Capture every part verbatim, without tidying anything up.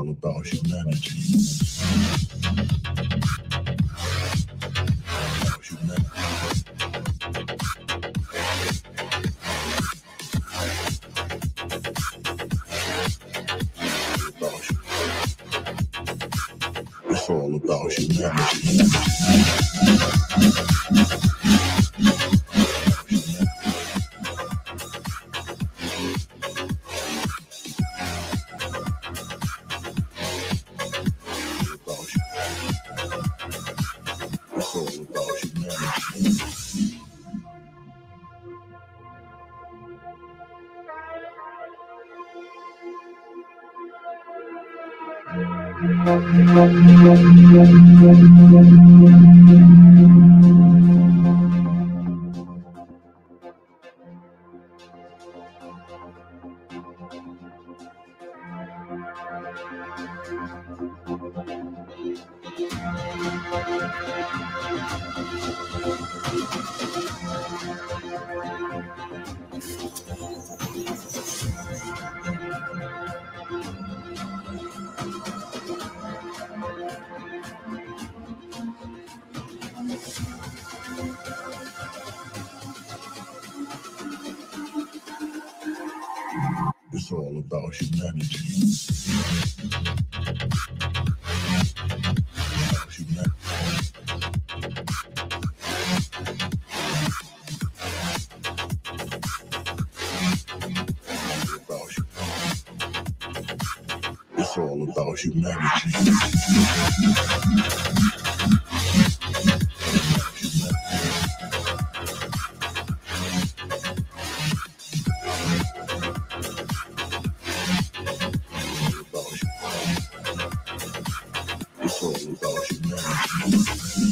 all about humanity. It's all about humanity. It's all about humanity. It's all about humanity. It's all about humanity.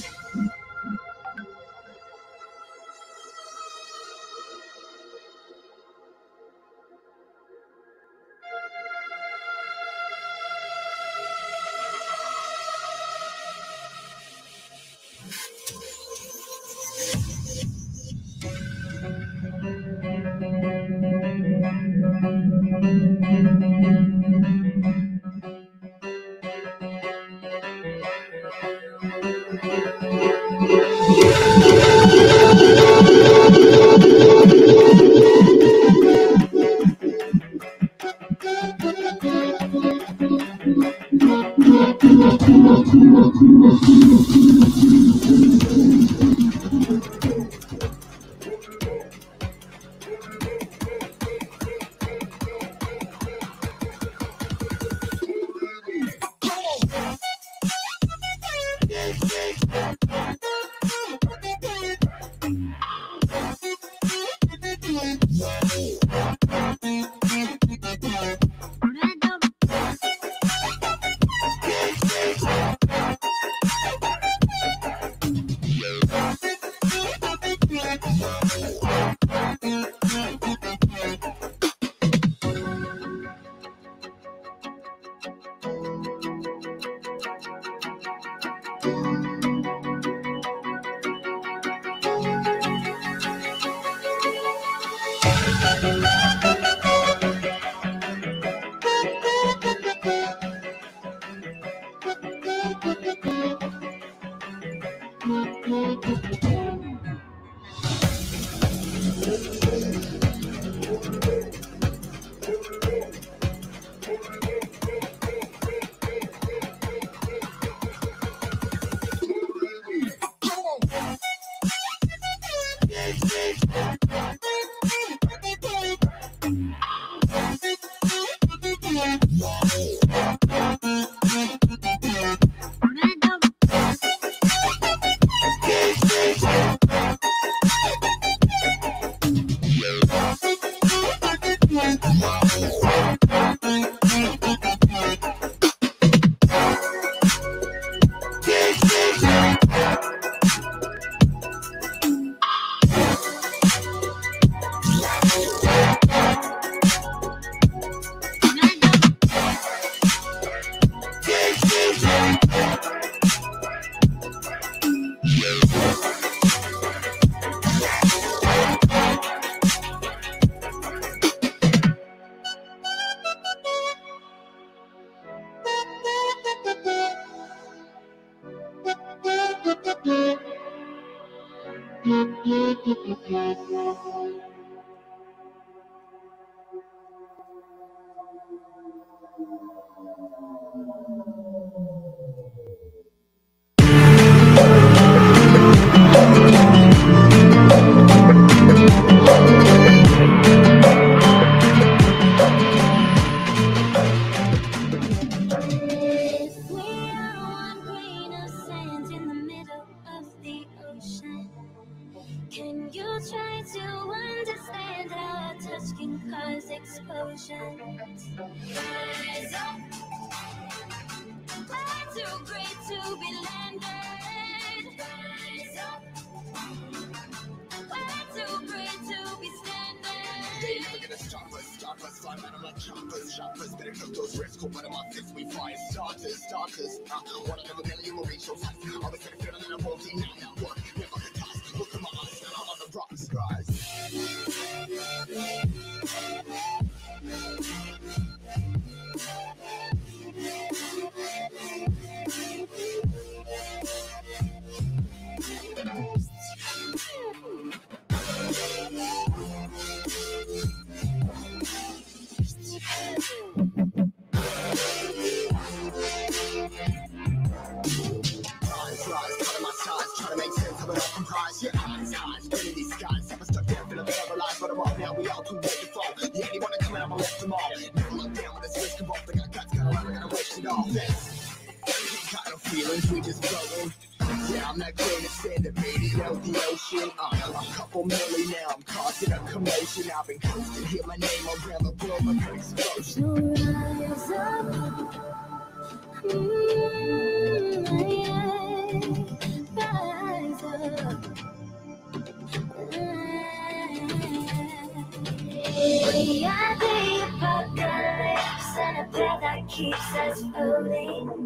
We are the apocalypse and a path that keeps us floating.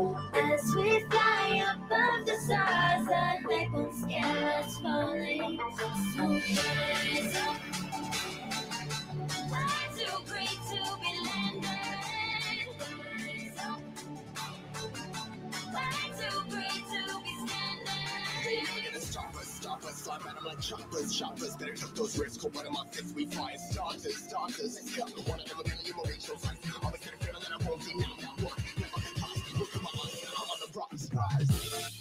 As we fly above the stars, that they won't scare us falling. So rise up. We're too great to be landed. Rise up. We're too great to be standing. They're gonna stop us, stop us, slime at them like choppers, choppers. Better took those risks, hold one of my fists, we fire starters, starters. Let's go. One of them, again, you will reach your sights. Always gonna feel that I won't be now, now what? Never toss, look at my eyes, I'm on the rocks, rise.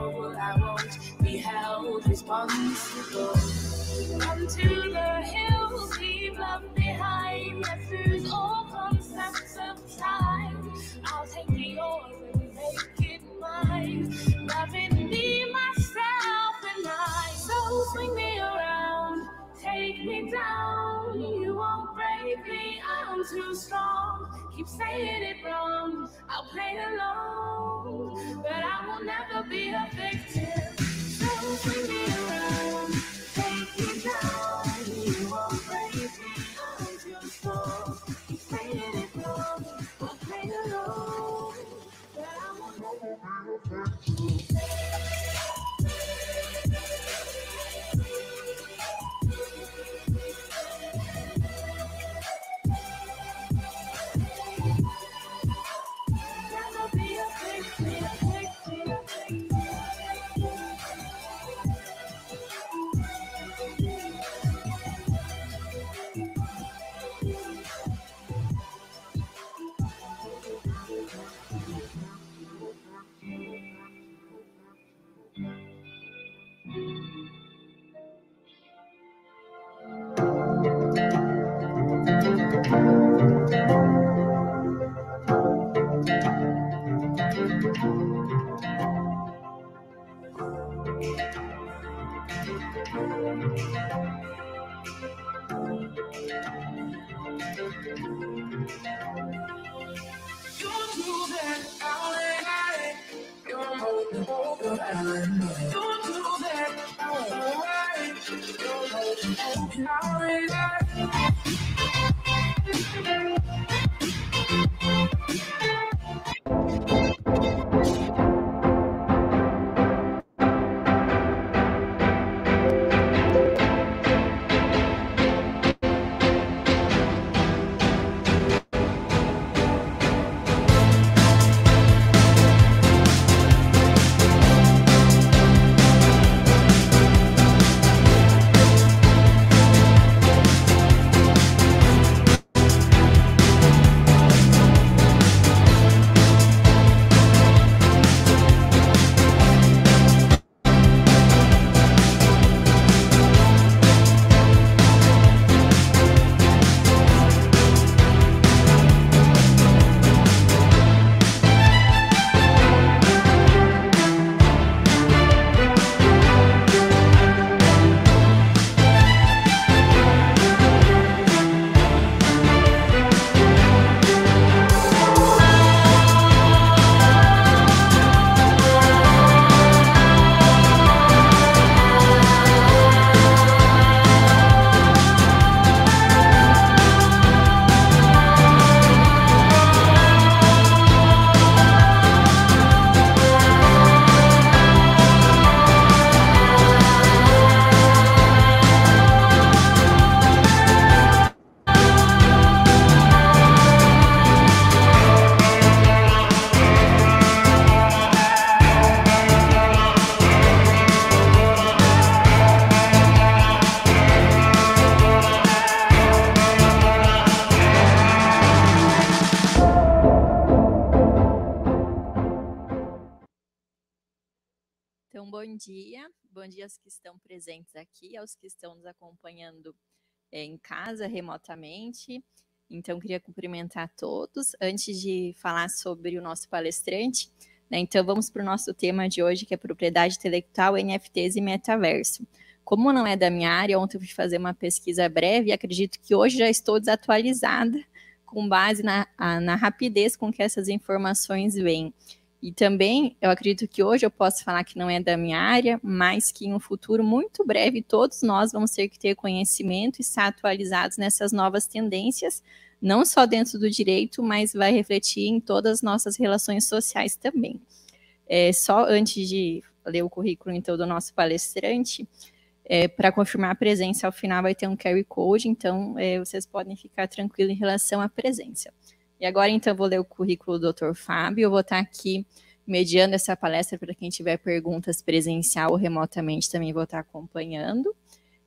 control. I won't be held responsible. Run to the hills, leave love behind. Yes, there's all concepts of time. I'll take the oars and make it mine. Loving me, myself, and I. So swing me around, take me down. You won't break me, I'm too strong. Keep saying it wrong, I'll play alone, but I will never be a victim. So swing me around, take me down. You won't break me, I'm too strong. Keep saying it wrong, I'll play alone, but I will never be a victim. Então, bom dia, bom dia aos que estão presentes aqui, aos que estão nos acompanhando é, em casa, remotamente. Então, queria cumprimentar todos. Antes de falar sobre o nosso palestrante, né, então vamos para o nosso tema de hoje, que é propriedade intelectual, N F Ts e metaverso. Como não é da minha área, ontem eu fui fazer uma pesquisa breve e acredito que hoje já estou desatualizada com base na, na rapidez com que essas informações vêm. E também, eu acredito que hoje eu posso falar que não é da minha área, mas que em um futuro muito breve todos nós vamos ter que ter conhecimento e estar atualizados nessas novas tendências, não só dentro do direito, mas vai refletir em todas as nossas relações sociais também. É, só antes de ler o currículo, então, do nosso palestrante, é, para confirmar a presença, ao final vai ter um Q R Code, então é, vocês podem ficar tranquilos em relação à presença. E agora, então, eu vou ler o currículo do doutor Fábio. Eu vou estar aqui mediando essa palestra para quem tiver perguntas presencial ou remotamente, também vou estar acompanhando.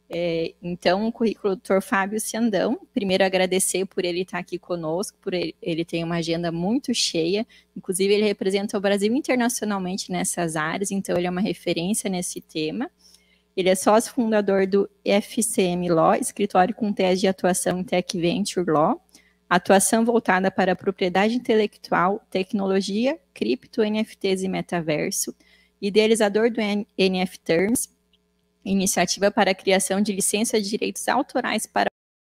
É, então, o currículo do doutor Fábio Ciandão, primeiro agradecer por ele estar aqui conosco, por ele, ele tem uma agenda muito cheia, inclusive ele representa o Brasil internacionalmente nessas áreas, então ele é uma referência nesse tema. Ele é sócio fundador do F C M Law, escritório com tese de atuação em Tech Venture Law, atuação voltada para a propriedade intelectual, tecnologia, cripto, N F Ts e metaverso, idealizador do N F Terms, iniciativa para a criação de licença de direitos autorais para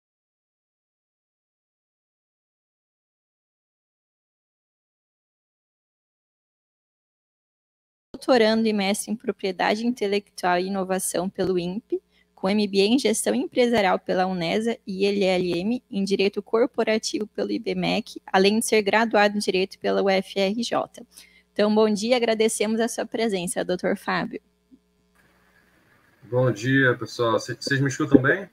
doutorando e mestre em propriedade intelectual e inovação pelo I N P E, com M B A em gestão empresarial pela Unesa e L L M em direito corporativo pelo I B M E C, além de ser graduado em direito pela U F R J. Então, bom dia, agradecemos a sua presença, doutor Fábio. Bom dia, pessoal. Vocês me escutam bem?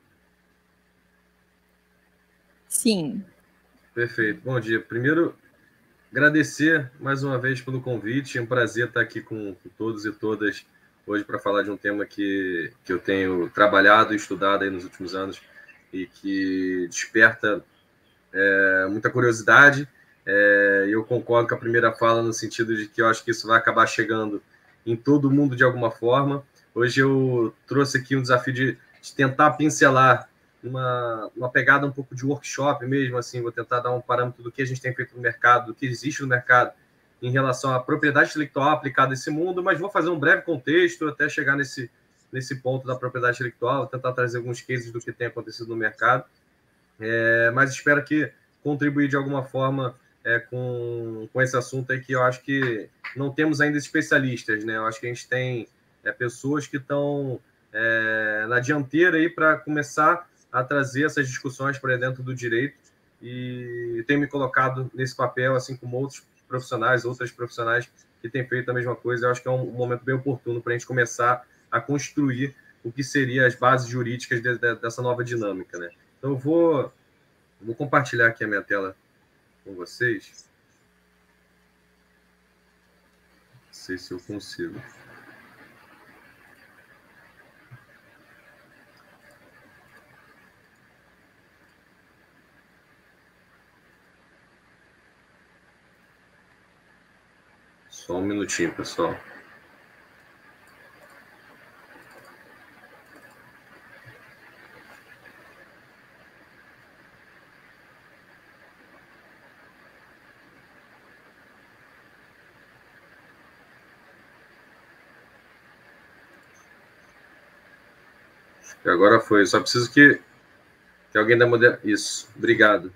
Sim. Perfeito. Bom dia. Primeiro, agradecer mais uma vez pelo convite. É um prazer estar aqui com, com todos e todas hoje para falar de um tema que, que eu tenho trabalhado e estudado aí nos últimos anos e que desperta é, muita curiosidade. É, eu concordo com a primeira fala no sentido de que eu acho que isso vai acabar chegando em todo mundo de alguma forma. Hoje eu trouxe aqui um desafio de, de tentar pincelar uma, uma pegada um pouco de workshop mesmo, assim, vou tentar dar um parâmetro do que a gente tem feito no mercado, do que existe no mercado em relação à propriedade intelectual aplicada nesse mundo, mas vou fazer um breve contexto até chegar nesse, nesse ponto da propriedade intelectual, tentar trazer alguns cases do que tem acontecido no mercado, é, mas espero que contribuir de alguma forma é, com, com esse assunto aí que eu acho que não temos ainda especialistas, né? Eu acho que a gente tem É, pessoas que estão é, na dianteira aí para começar a trazer essas discussões para dentro do direito e tenho me colocado nesse papel, assim como outros profissionais, outras profissionais que têm feito a mesma coisa. Eu acho que é um, um momento bem oportuno para a gente começar a construir o que seriam as bases jurídicas de, de, dessa nova dinâmica, né? Então eu vou, vou compartilhar aqui a minha tela com vocês. Não sei se eu consigo. Só um minutinho, pessoal. E agora foi. Só preciso que, que alguém dê uma... Isso. Obrigado.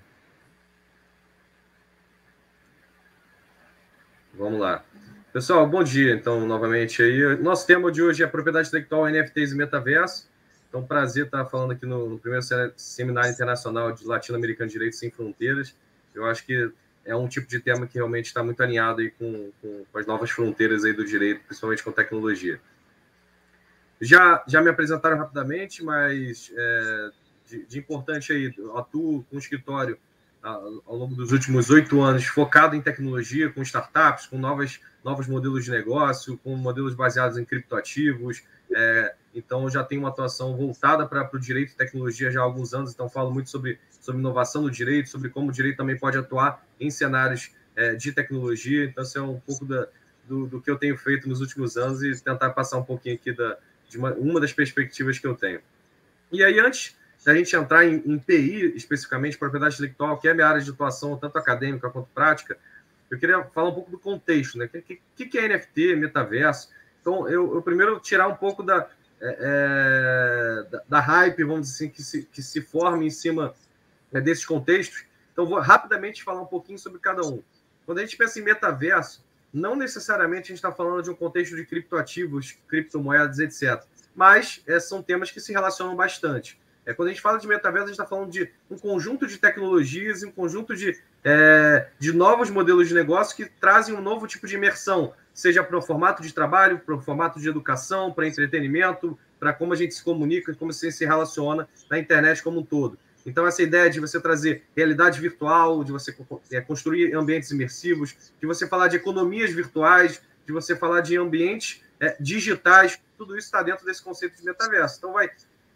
Vamos lá. Pessoal, bom dia, então, novamente aí. Nosso tema de hoje é propriedade intelectual, N F Ts e metaverso. Então, prazer estar falando aqui no, no primeiro Seminário Internacional de Latino-Americano de Direito Sem Fronteiras. Eu acho que é um tipo de tema que realmente está muito alinhado aí com, com, com as novas fronteiras aí do direito, principalmente com tecnologia. Já, já me apresentaram rapidamente, mas é, de, de importante aí, eu atuo com um escritório ao longo dos últimos oito anos, focado em tecnologia, com startups, com novas, novos modelos de negócio, com modelos baseados em criptoativos. É, então, já tenho uma atuação voltada para o direito e tecnologia já há alguns anos, então falo muito sobre, sobre inovação no direito, sobre como o direito também pode atuar em cenários é, de tecnologia. Então, isso é um pouco da, do, do que eu tenho feito nos últimos anos e tentar passar um pouquinho aqui da, de uma, uma das perspectivas que eu tenho. E aí, antes da gente entrar em, em P I, especificamente, propriedade intelectual, que é a minha área de atuação, tanto acadêmica quanto prática, eu queria falar um pouco do contexto, né? O que, que, que é N F T, metaverso? Então, eu, eu primeiro tirar um pouco da, é, da, da hype, vamos dizer assim, que se, que se forma em cima né, desses contextos. Então, vou rapidamente falar um pouquinho sobre cada um. Quando a gente pensa em metaverso, não necessariamente a gente está falando de um contexto de criptoativos, criptomoedas, etcétera. Mas é, são temas que se relacionam bastante. É, quando a gente fala de metaverso, a gente está falando de um conjunto de tecnologias, um conjunto de, é, de novos modelos de negócio que trazem um novo tipo de imersão, seja para o formato de trabalho, para o formato de educação, para entretenimento, para como a gente se comunica, como você se relaciona na internet como um todo. Então, essa ideia de você trazer realidade virtual, de você é, construir ambientes imersivos, de você falar de economias virtuais, de você falar de ambientes é, digitais, tudo isso está dentro desse conceito de metaverso. Então, vai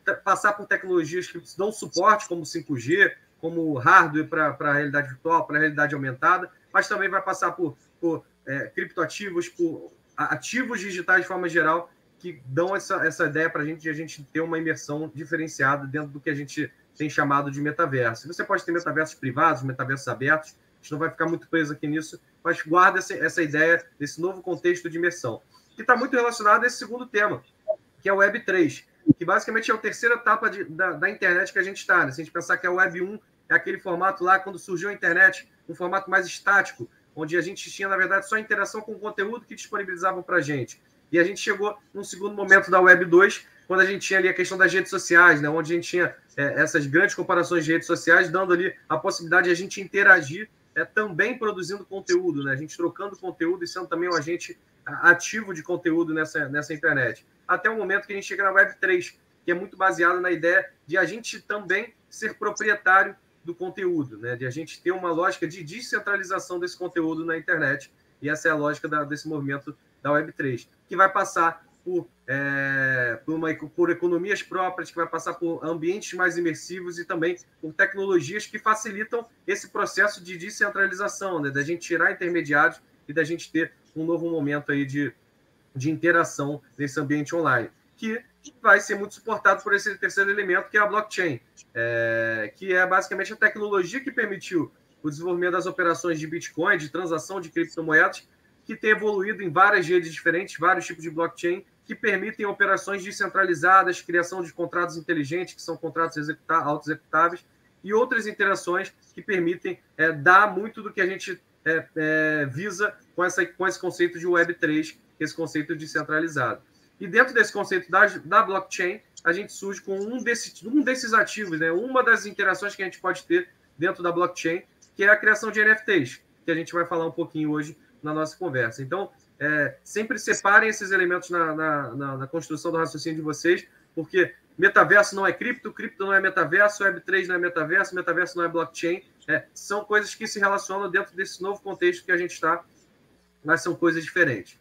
passar por tecnologias que dão suporte, como cinco G, como hardware para a realidade virtual, para a realidade aumentada, mas também vai passar por, por é, criptoativos, por ativos digitais de forma geral, que dão essa, essa ideia para a gente de a gente ter uma imersão diferenciada dentro do que a gente tem chamado de metaverso. Você pode ter metaversos privados, metaversos abertos, a gente não vai ficar muito preso aqui nisso, mas guarda essa, essa ideia desse novo contexto de imersão, que está muito relacionado a esse segundo tema, que é o Web três, que basicamente é a terceira etapa de, da, da internet que a gente está. Né? Se a gente pensar que a Web um é aquele formato lá, quando surgiu a internet, um formato mais estático, onde a gente tinha, na verdade, só interação com o conteúdo que disponibilizavam para a gente. E a gente chegou num segundo momento da Web dois, quando a gente tinha ali a questão das redes sociais, né? Onde a gente tinha é, essas grandes comparações de redes sociais, dando ali a possibilidade de a gente interagir é, também produzindo conteúdo, né? A gente trocando conteúdo e sendo também um agente ativo de conteúdo nessa, nessa internet. Até o momento que a gente chega na Web três, que é muito baseada na ideia de a gente também ser proprietário do conteúdo, né? De a gente ter uma lógica de descentralização desse conteúdo na internet. E essa é a lógica da, desse movimento da Web três, que vai passar por, é, por, uma, por economias próprias, que vai passar por ambientes mais imersivos e também por tecnologias que facilitam esse processo de descentralização, né? Da gente tirar intermediários e da gente ter um novo momento aí de, de interação nesse ambiente online, que vai ser muito suportado por esse terceiro elemento, que é a blockchain, é, que é basicamente a tecnologia que permitiu o desenvolvimento das operações de Bitcoin, de transação de criptomoedas, que tem evoluído em várias redes diferentes, vários tipos de blockchain, que permitem operações descentralizadas, criação de contratos inteligentes, que são contratos auto-executáveis, e outras interações que permitem é, dar muito do que a gente é, é, visa com, essa, com esse conceito de Web três, esse conceito descentralizado. E dentro desse conceito da, da blockchain, a gente surge com um, desse, um desses ativos, né? Uma das interações que a gente pode ter dentro da blockchain, que é a criação de N F Ts, que a gente vai falar um pouquinho hoje na nossa conversa. Então, é, sempre separem esses elementos na, na, na, na construção do raciocínio de vocês, porque metaverso não é cripto, cripto não é metaverso, Web três não é metaverso, metaverso não é blockchain. É, são coisas que se relacionam dentro desse novo contexto que a gente está, mas são coisas diferentes.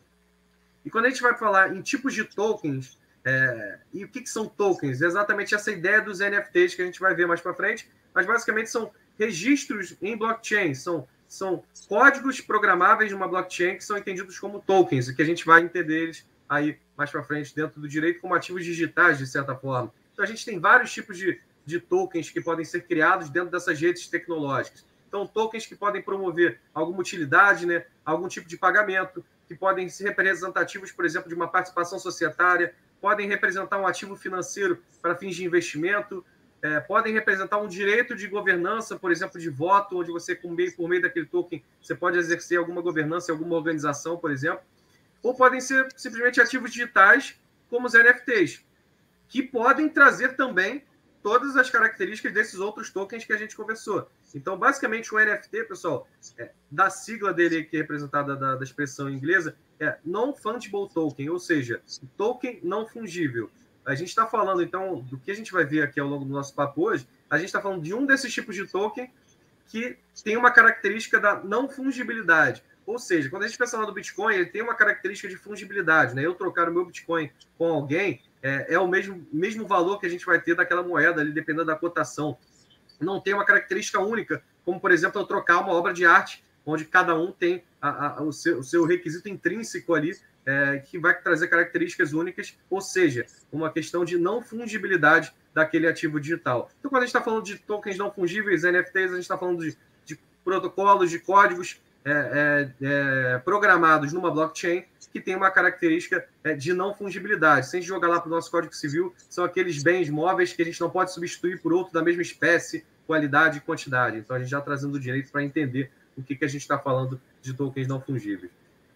E quando a gente vai falar em tipos de tokens, é, e o que, que são tokens? É exatamente essa ideia dos N F Ts que a gente vai ver mais para frente, mas basicamente são registros em blockchain, são, são códigos programáveis de uma blockchain que são entendidos como tokens, e que a gente vai entender eles aí mais para frente dentro do direito como ativos digitais, de certa forma. Então, a gente tem vários tipos de, de tokens que podem ser criados dentro dessas redes tecnológicas. Então, tokens que podem promover alguma utilidade, né, algum tipo de pagamento, que podem ser representativos, por exemplo, de uma participação societária, podem representar um ativo financeiro para fins de investimento, é, podem representar um direito de governança, por exemplo, de voto, onde você, por meio, por meio daquele token, você pode exercer alguma governança em alguma organização, por exemplo, ou podem ser simplesmente ativos digitais, como os N F Ts, que podem trazer também todas as características desses outros tokens que a gente conversou. Então, basicamente, o N F T, pessoal, é, da sigla dele, que é representada da, da expressão inglesa, é Non-Fungible Token, ou seja, token não fungível. A gente está falando, então, do que a gente vai ver aqui ao longo do nosso papo hoje, a gente está falando de um desses tipos de token que tem uma característica da não fungibilidade. Ou seja, quando a gente pensa lá do Bitcoin, ele tem uma característica de fungibilidade, né? Eu trocar o meu Bitcoin com alguém é, é o mesmo, mesmo valor que a gente vai ter daquela moeda ali, dependendo da cotação. Não tem uma característica única, como, por exemplo, eu trocar uma obra de arte, onde cada um tem a, a, o, seu, o seu requisito intrínseco ali, é, que vai trazer características únicas, ou seja, uma questão de não fungibilidade daquele ativo digital. Então, quando a gente está falando de tokens não fungíveis, N F Ts, a gente está falando de, de protocolos, de códigos é, é, é, programados numa blockchain que tem uma característica é, de não fungibilidade. Se a gente jogar lá para o nosso Código Civil, são aqueles bens móveis que a gente não pode substituir por outro da mesma espécie, qualidade e quantidade. Então, a gente já trazendo o direito para entender o que, que a gente está falando de tokens não fungíveis.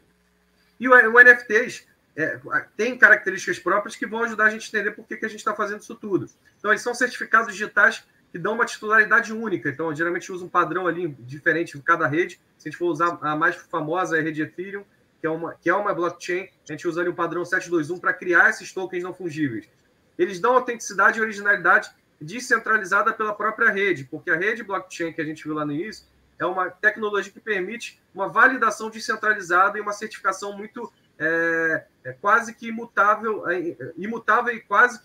E o, o N F Ts é, tem características próprias que vão ajudar a gente a entender por que, que a gente está fazendo isso tudo. Então, eles são certificados digitais que dão uma titularidade única. Então, geralmente usa um padrão ali diferente em cada rede. Se a gente for usar a mais famosa, é a rede Ethereum, que é uma, que é uma blockchain, a gente usa ali o padrão sete dois um para criar esses tokens não fungíveis. Eles dão autenticidade e originalidade descentralizada pela própria rede, porque a rede blockchain que a gente viu lá no início é uma tecnologia que permite uma validação descentralizada e uma certificação muito é, é, quase que imutável, é, imutável e quase que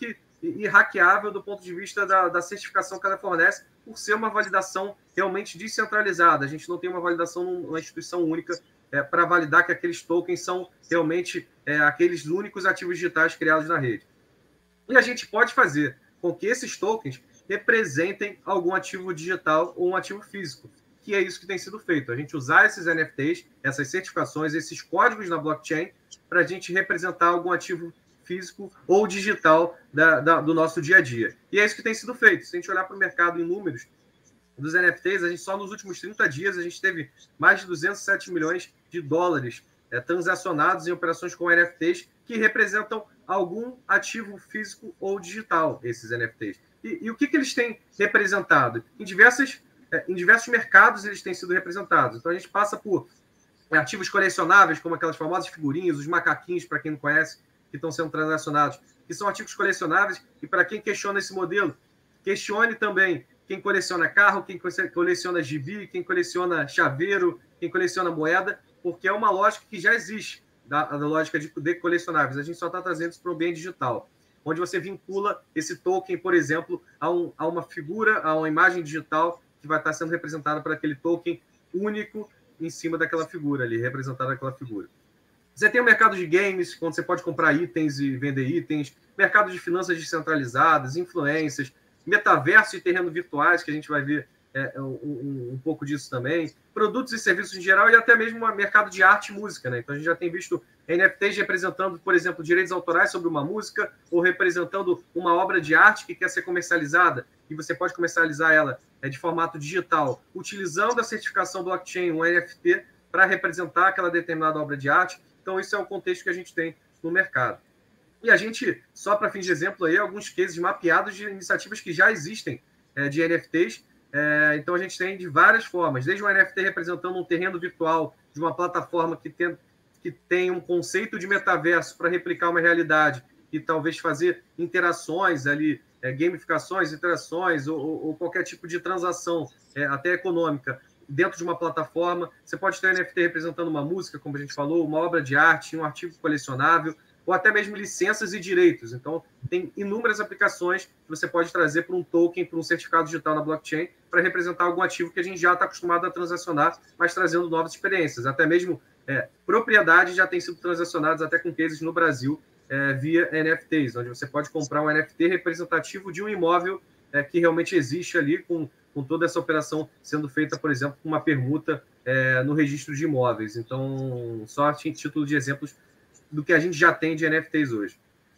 e, e hackeável do ponto de vista da, da certificação que ela fornece, por ser uma validação realmente descentralizada. A gente não tem uma validação numa instituição única é, para validar que aqueles tokens são realmente é, aqueles únicos ativos digitais criados na rede. E a gente pode fazer com que esses tokens representem algum ativo digital ou um ativo físico, que é isso que tem sido feito. A gente usar esses N F Ts, essas certificações, esses códigos na blockchain, para a gente representar algum ativo físico ou digital da, da, do nosso dia a dia. E é isso que tem sido feito. Se a gente olhar para o mercado em números dos N F Ts, a gente só nos últimos trinta dias a gente teve mais de duzentos e sete milhões de dólares é, transacionados em operações com N F Ts que representam algum ativo físico ou digital, esses N F Ts. E, e o que, que eles têm representado? Em, diversas, é, em diversos mercados eles têm sido representados. Então a gente passa por ativos colecionáveis, como aquelas famosas figurinhas, os macaquinhos, para quem não conhece, que estão sendo transacionados, que são ativos colecionáveis, e para quem questiona esse modelo, questione também quem coleciona carro, quem coleciona gibi, quem coleciona chaveiro, quem coleciona moeda, porque é uma lógica que já existe, da, da lógica de, de colecionáveis. A gente só está trazendo isso para o ambiente digital, onde você vincula esse token, por exemplo, a, um, a uma figura, a uma imagem digital que vai estar sendo representada por aquele token único em cima daquela figura ali, representada aquela figura. Você tem o mercado de games, onde você pode comprar itens e vender itens, mercado de finanças descentralizadas, influências, metaverso e terreno virtuais, que a gente vai ver é, um, um, um pouco disso também, produtos e serviços em geral e até mesmo o mercado de arte e música, né? Então a gente já tem visto N F Ts representando, por exemplo, direitos autorais sobre uma música ou representando uma obra de arte que quer ser comercializada e você pode comercializar ela é, de formato digital, utilizando a certificação blockchain, um N F T, para representar aquela determinada obra de arte. Então, isso é o contexto que a gente tem no mercado. E a gente, só para fins de exemplo, aí, alguns cases mapeados de iniciativas que já existem é, de N F Ts. É, então, a gente tem de várias formas, desde um N F T representando um terreno virtual de uma plataforma que tem, que tem um conceito de metaverso para replicar uma realidade e talvez fazer interações ali, é, gamificações, interações ou, ou qualquer tipo de transação, é, até econômica, dentro de uma plataforma. Você pode ter um N F T representando uma música, como a gente falou, uma obra de arte, um artigo colecionável, ou até mesmo licenças e direitos. Então, tem inúmeras aplicações que você pode trazer para um token, para um certificado digital na blockchain, para representar algum ativo que a gente já está acostumado a transacionar, mas trazendo novas experiências. Até mesmo é, propriedades já têm sido transacionadas até com cases no Brasil é, via N F Ts, onde você pode comprar um N F T representativo de um imóvel é, que realmente existe ali, com com toda essa operação sendo feita, por exemplo, com uma permuta é, no registro de imóveis. Então, só a título de exemplos do que a gente já tem de N F Ts hoje.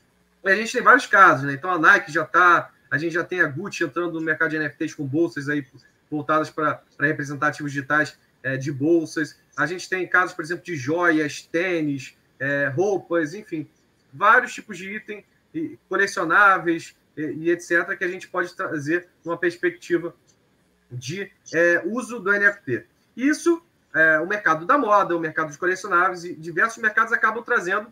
E a gente tem vários casos, né? Então, a Nike já está, a gente já tem a Gucci entrando no mercado de N F Ts com bolsas aí voltadas para representar ativos digitais é, de bolsas. A gente tem casos, por exemplo, de joias, tênis, é, roupas, enfim, vários tipos de item e, colecionáveis e, e etcétera, que a gente pode trazer uma perspectiva de é, uso do N F T. Isso, é, o mercado da moda, o mercado de colecionáveis e diversos mercados acabam trazendo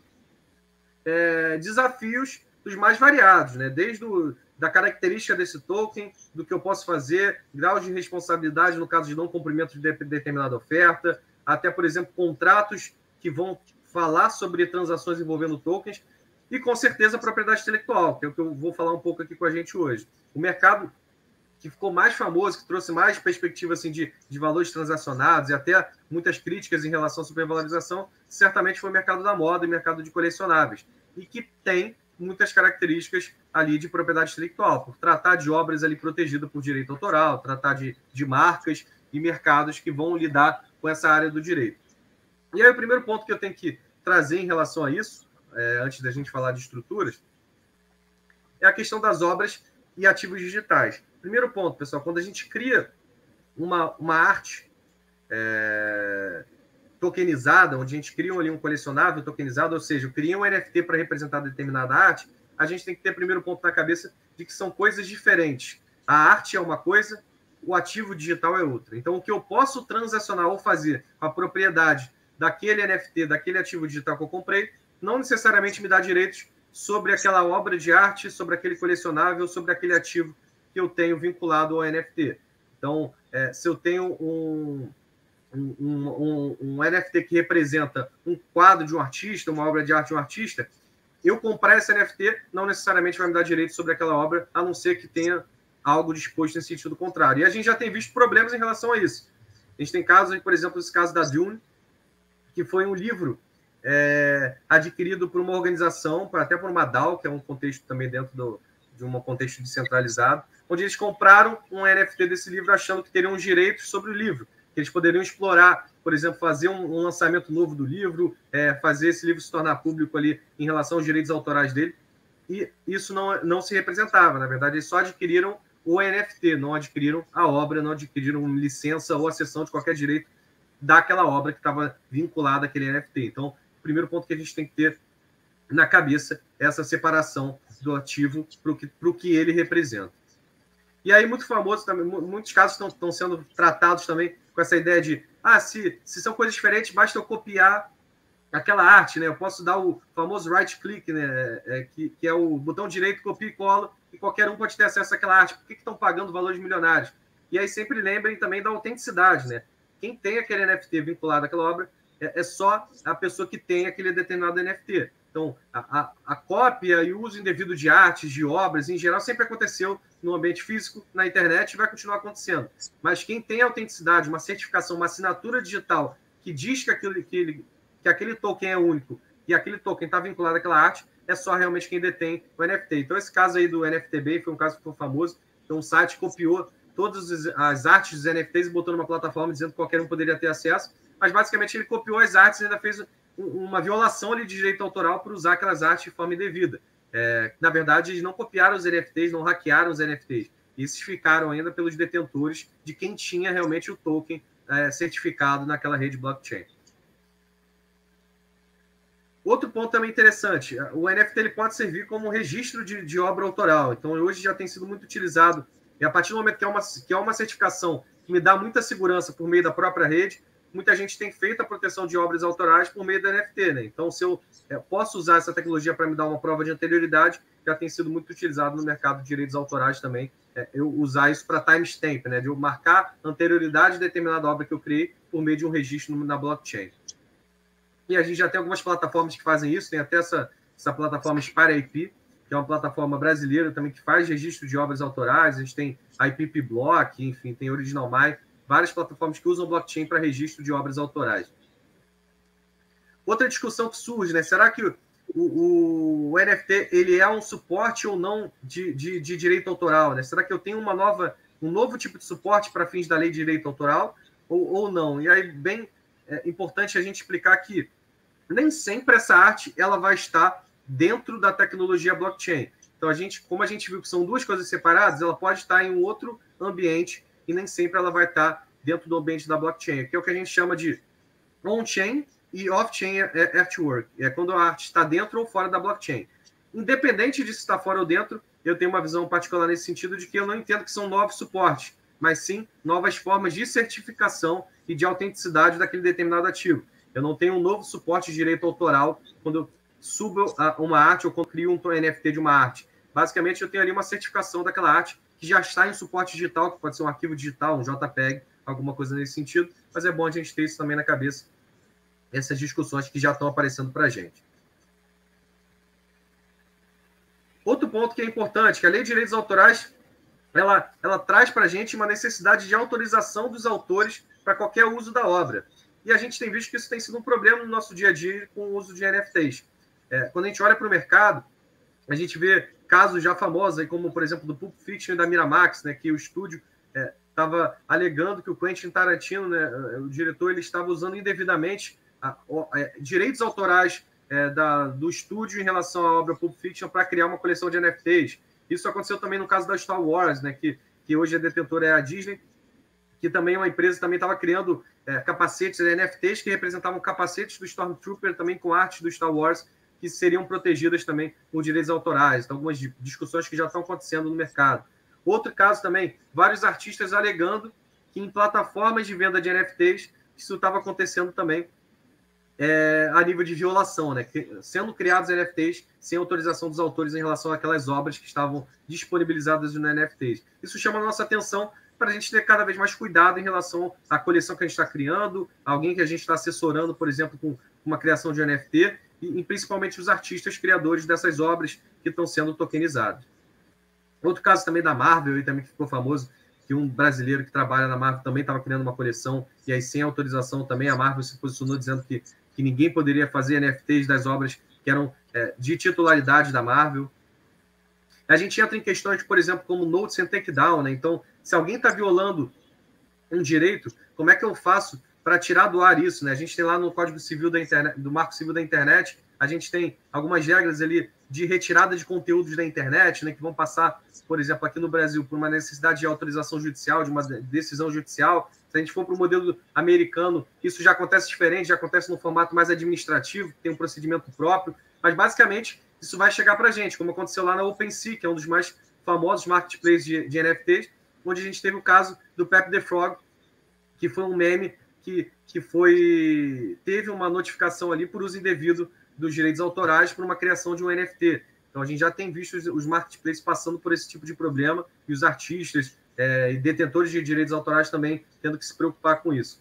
é, desafios dos mais variados, né? Desde o, da característica desse token, do que eu posso fazer, graus de responsabilidade no caso de não cumprimento de determinada oferta, até, por exemplo, contratos que vão falar sobre transações envolvendo tokens e, com certeza, a propriedade intelectual, que é o que eu vou falar um pouco aqui com a gente hoje. O mercado que ficou mais famoso, que trouxe mais perspectiva assim, de, de valores transacionados e até muitas críticas em relação à supervalorização, certamente foi o mercado da moda e o mercado de colecionáveis, e que tem muitas características ali de propriedade intelectual, por tratar de obras ali protegidas por direito autoral, tratar de, de marcas e mercados que vão lidar com essa área do direito. E aí o primeiro ponto que eu tenho que trazer em relação a isso, é, antes da gente falar de estruturas, é a questão das obras e ativos digitais. Primeiro ponto, pessoal, quando a gente cria uma, uma arte é, tokenizada, onde a gente cria ali um colecionável tokenizado, ou seja, cria um N F T para representar determinada arte, a gente tem que ter primeiro ponto na cabeça de que são coisas diferentes. A arte é uma coisa, o ativo digital é outra. Então, o que eu posso transacionar ou fazer com a propriedade daquele N F T, daquele ativo digital que eu comprei, não necessariamente me dá direitos sobre aquela obra de arte, sobre aquele colecionável, sobre aquele ativo que eu tenho vinculado ao N F T. Então, é, se eu tenho um, um, um, um N F T que representa um quadro de um artista, uma obra de arte de um artista, eu comprar esse N F T não necessariamente vai me dar direito sobre aquela obra, a não ser que tenha algo disposto em sentido contrário. E a gente já tem visto problemas em relação a isso. A gente tem casos, por exemplo, esse caso da Dune, que foi um livro é, adquirido por uma organização, até por uma D A O, que é um contexto também dentro do, de um contexto descentralizado, onde eles compraram um N F T desse livro achando que teriam os direitos sobre o livro, que eles poderiam explorar, por exemplo, fazer um, um lançamento novo do livro, é, fazer esse livro se tornar público ali em relação aos direitos autorais dele, e isso não, não se representava. Na verdade, eles só adquiriram o N F T, não adquiriram a obra, não adquiriram licença ou a cessão de qualquer direito daquela obra que estava vinculada àquele N F T. Então, o primeiro ponto que a gente tem que ter na cabeça é essa separação do ativo para o que, para o que ele representa. E aí, muito famoso também, muitos casos estão, estão sendo tratados também com essa ideia de, ah, se, se são coisas diferentes, basta eu copiar aquela arte, né? Eu posso dar o famoso right click, né? É, que, que é o botão direito, copia e cola, e qualquer um pode ter acesso àquela arte. Por que, que estão pagando valores milionários? E aí sempre lembrem também da autenticidade, né? Quem tem aquele N F T vinculado àquela obra é, é só a pessoa que tem aquele determinado N F T. Então, a, a, a cópia e o uso indevido de artes, de obras, em geral, sempre aconteceu no ambiente físico, na internet, e vai continuar acontecendo. Mas quem tem autenticidade, uma certificação, uma assinatura digital que diz que aquele, que, ele, que aquele token é único e aquele token está vinculado àquela arte, é só realmente quem detém o N F T. Então, esse caso aí do N F T Bay foi um caso que ficou famoso. Então, um site copiou todas as artes dos N F Ts e botou numa plataforma dizendo que qualquer um poderia ter acesso, mas basicamente ele copiou as artes e ainda fez uma violação ali de direito autoral por usar aquelas artes de forma indevida. É, na verdade, eles não copiaram os N F Ts, não hackearam os N F Ts. Esses ficaram ainda pelos detentores de quem tinha realmente o token é, certificado naquela rede blockchain. Outro ponto também interessante, o N F T ele pode servir como um registro de, de obra autoral. Então, hoje já tem sido muito utilizado. E a partir do momento que é uma, que é uma certificação que me dá muita segurança por meio da própria rede, muita gente tem feito a proteção de obras autorais por meio do N F T, né? Então, se eu é, posso usar essa tecnologia para me dar uma prova de anterioridade, já tem sido muito utilizado no mercado de direitos autorais também, é, eu usar isso para timestamp, né? De eu marcar a anterioridade de determinada obra que eu criei por meio de um registro na blockchain. E a gente já tem algumas plataformas que fazem isso, tem até essa, essa plataforma Spire I P, que é uma plataforma brasileira também que faz registro de obras autorais, a gente tem a I P P Block, enfim, tem Original My, várias plataformas que usam blockchain para registro de obras autorais. Outra discussão que surge, né? Será que o, o, o N F T ele é um suporte ou não de, de, de direito autoral, né? Será que eu tenho uma nova, um novo tipo de suporte para fins da lei de direito autoral ou, ou não? E aí, bem é importante a gente explicar que nem sempre essa arte ela vai estar dentro da tecnologia blockchain. Então, a gente, como a gente viu que são duas coisas separadas, ela pode estar em um outro ambiente e nem sempre ela vai estar dentro do ambiente da blockchain, que é o que a gente chama de on-chain e off-chain artwork. É quando a arte está dentro ou fora da blockchain. Independente de se está fora ou dentro, eu tenho uma visão particular nesse sentido de que eu não entendo que são novos suportes, mas sim novas formas de certificação e de autenticidade daquele determinado ativo. Eu não tenho um novo suporte de direito autoral quando eu subo uma arte ou quando crio um N F T de uma arte. Basicamente, eu tenho ali uma certificação daquela arte que já está em suporte digital, que pode ser um arquivo digital, um JPEG, alguma coisa nesse sentido, mas é bom a gente ter isso também na cabeça, essas discussões que já estão aparecendo para a gente. Outro ponto que é importante, que a Lei de Direitos Autorais, ela, ela traz para a gente uma necessidade de autorização dos autores para qualquer uso da obra. E a gente tem visto que isso tem sido um problema no nosso dia a dia com o uso de N F Ts. É, quando a gente olha para o mercado, a gente vê casos já famosos, aí, como, por exemplo, do Pulp Fiction e da Miramax, né, que o estúdio estava é, alegando que o Quentin Tarantino, né, o diretor, ele estava usando indevidamente a, a, a, direitos autorais é, da, do estúdio em relação à obra Pulp Fiction para criar uma coleção de N F Ts. Isso aconteceu também no caso da Star Wars, né, que, que hoje a detentora é a Disney, que também uma empresa também estava criando é, capacetes, N F Ts que representavam capacetes do Stormtrooper também com artes do Star Wars, que seriam protegidas também por direitos autorais. Então, algumas discussões que já estão acontecendo no mercado. Outro caso também, vários artistas alegando que em plataformas de venda de N F Ts isso estava acontecendo também é, a nível de violação, né? Sendo criados N F Ts sem autorização dos autores em relação àquelas obras que estavam disponibilizadas no N F Ts. Isso chama a nossa atenção para a gente ter cada vez mais cuidado em relação à coleção que a gente está criando, alguém que a gente está assessorando, por exemplo, com uma criação de N F T, e, e principalmente os artistas criadores dessas obras que estão sendo tokenizadas. Outro caso também da Marvel, aí também que ficou famoso, que um brasileiro que trabalha na Marvel também estava criando uma coleção, e aí sem autorização também a Marvel se posicionou dizendo que, que ninguém poderia fazer N F Ts das obras que eram é, de titularidade da Marvel. A gente entra em questões, por exemplo, como Notes and Takedown, né? Então, se alguém está violando um direito, como é que eu faço para tirar do ar isso, né? A gente tem lá no Código Civil da Internet, do Marco Civil da Internet, a gente tem algumas regras ali de retirada de conteúdos da internet, né, que vão passar, por exemplo, aqui no Brasil, por uma necessidade de autorização judicial, de uma decisão judicial. Se a gente for para o modelo americano, isso já acontece diferente, já acontece no formato mais administrativo, tem um procedimento próprio, mas basicamente isso vai chegar para a gente, como aconteceu lá na OpenSea, que é um dos mais famosos marketplaces de, de N F Ts, onde a gente teve o caso do Pepe the Frog, que foi um meme que, que foi, teve uma notificação ali por uso indevido dos direitos autorais por uma criação de um N F T. Então, a gente já tem visto os, os marketplaces passando por esse tipo de problema e os artistas é, e detentores de direitos autorais também tendo que se preocupar com isso.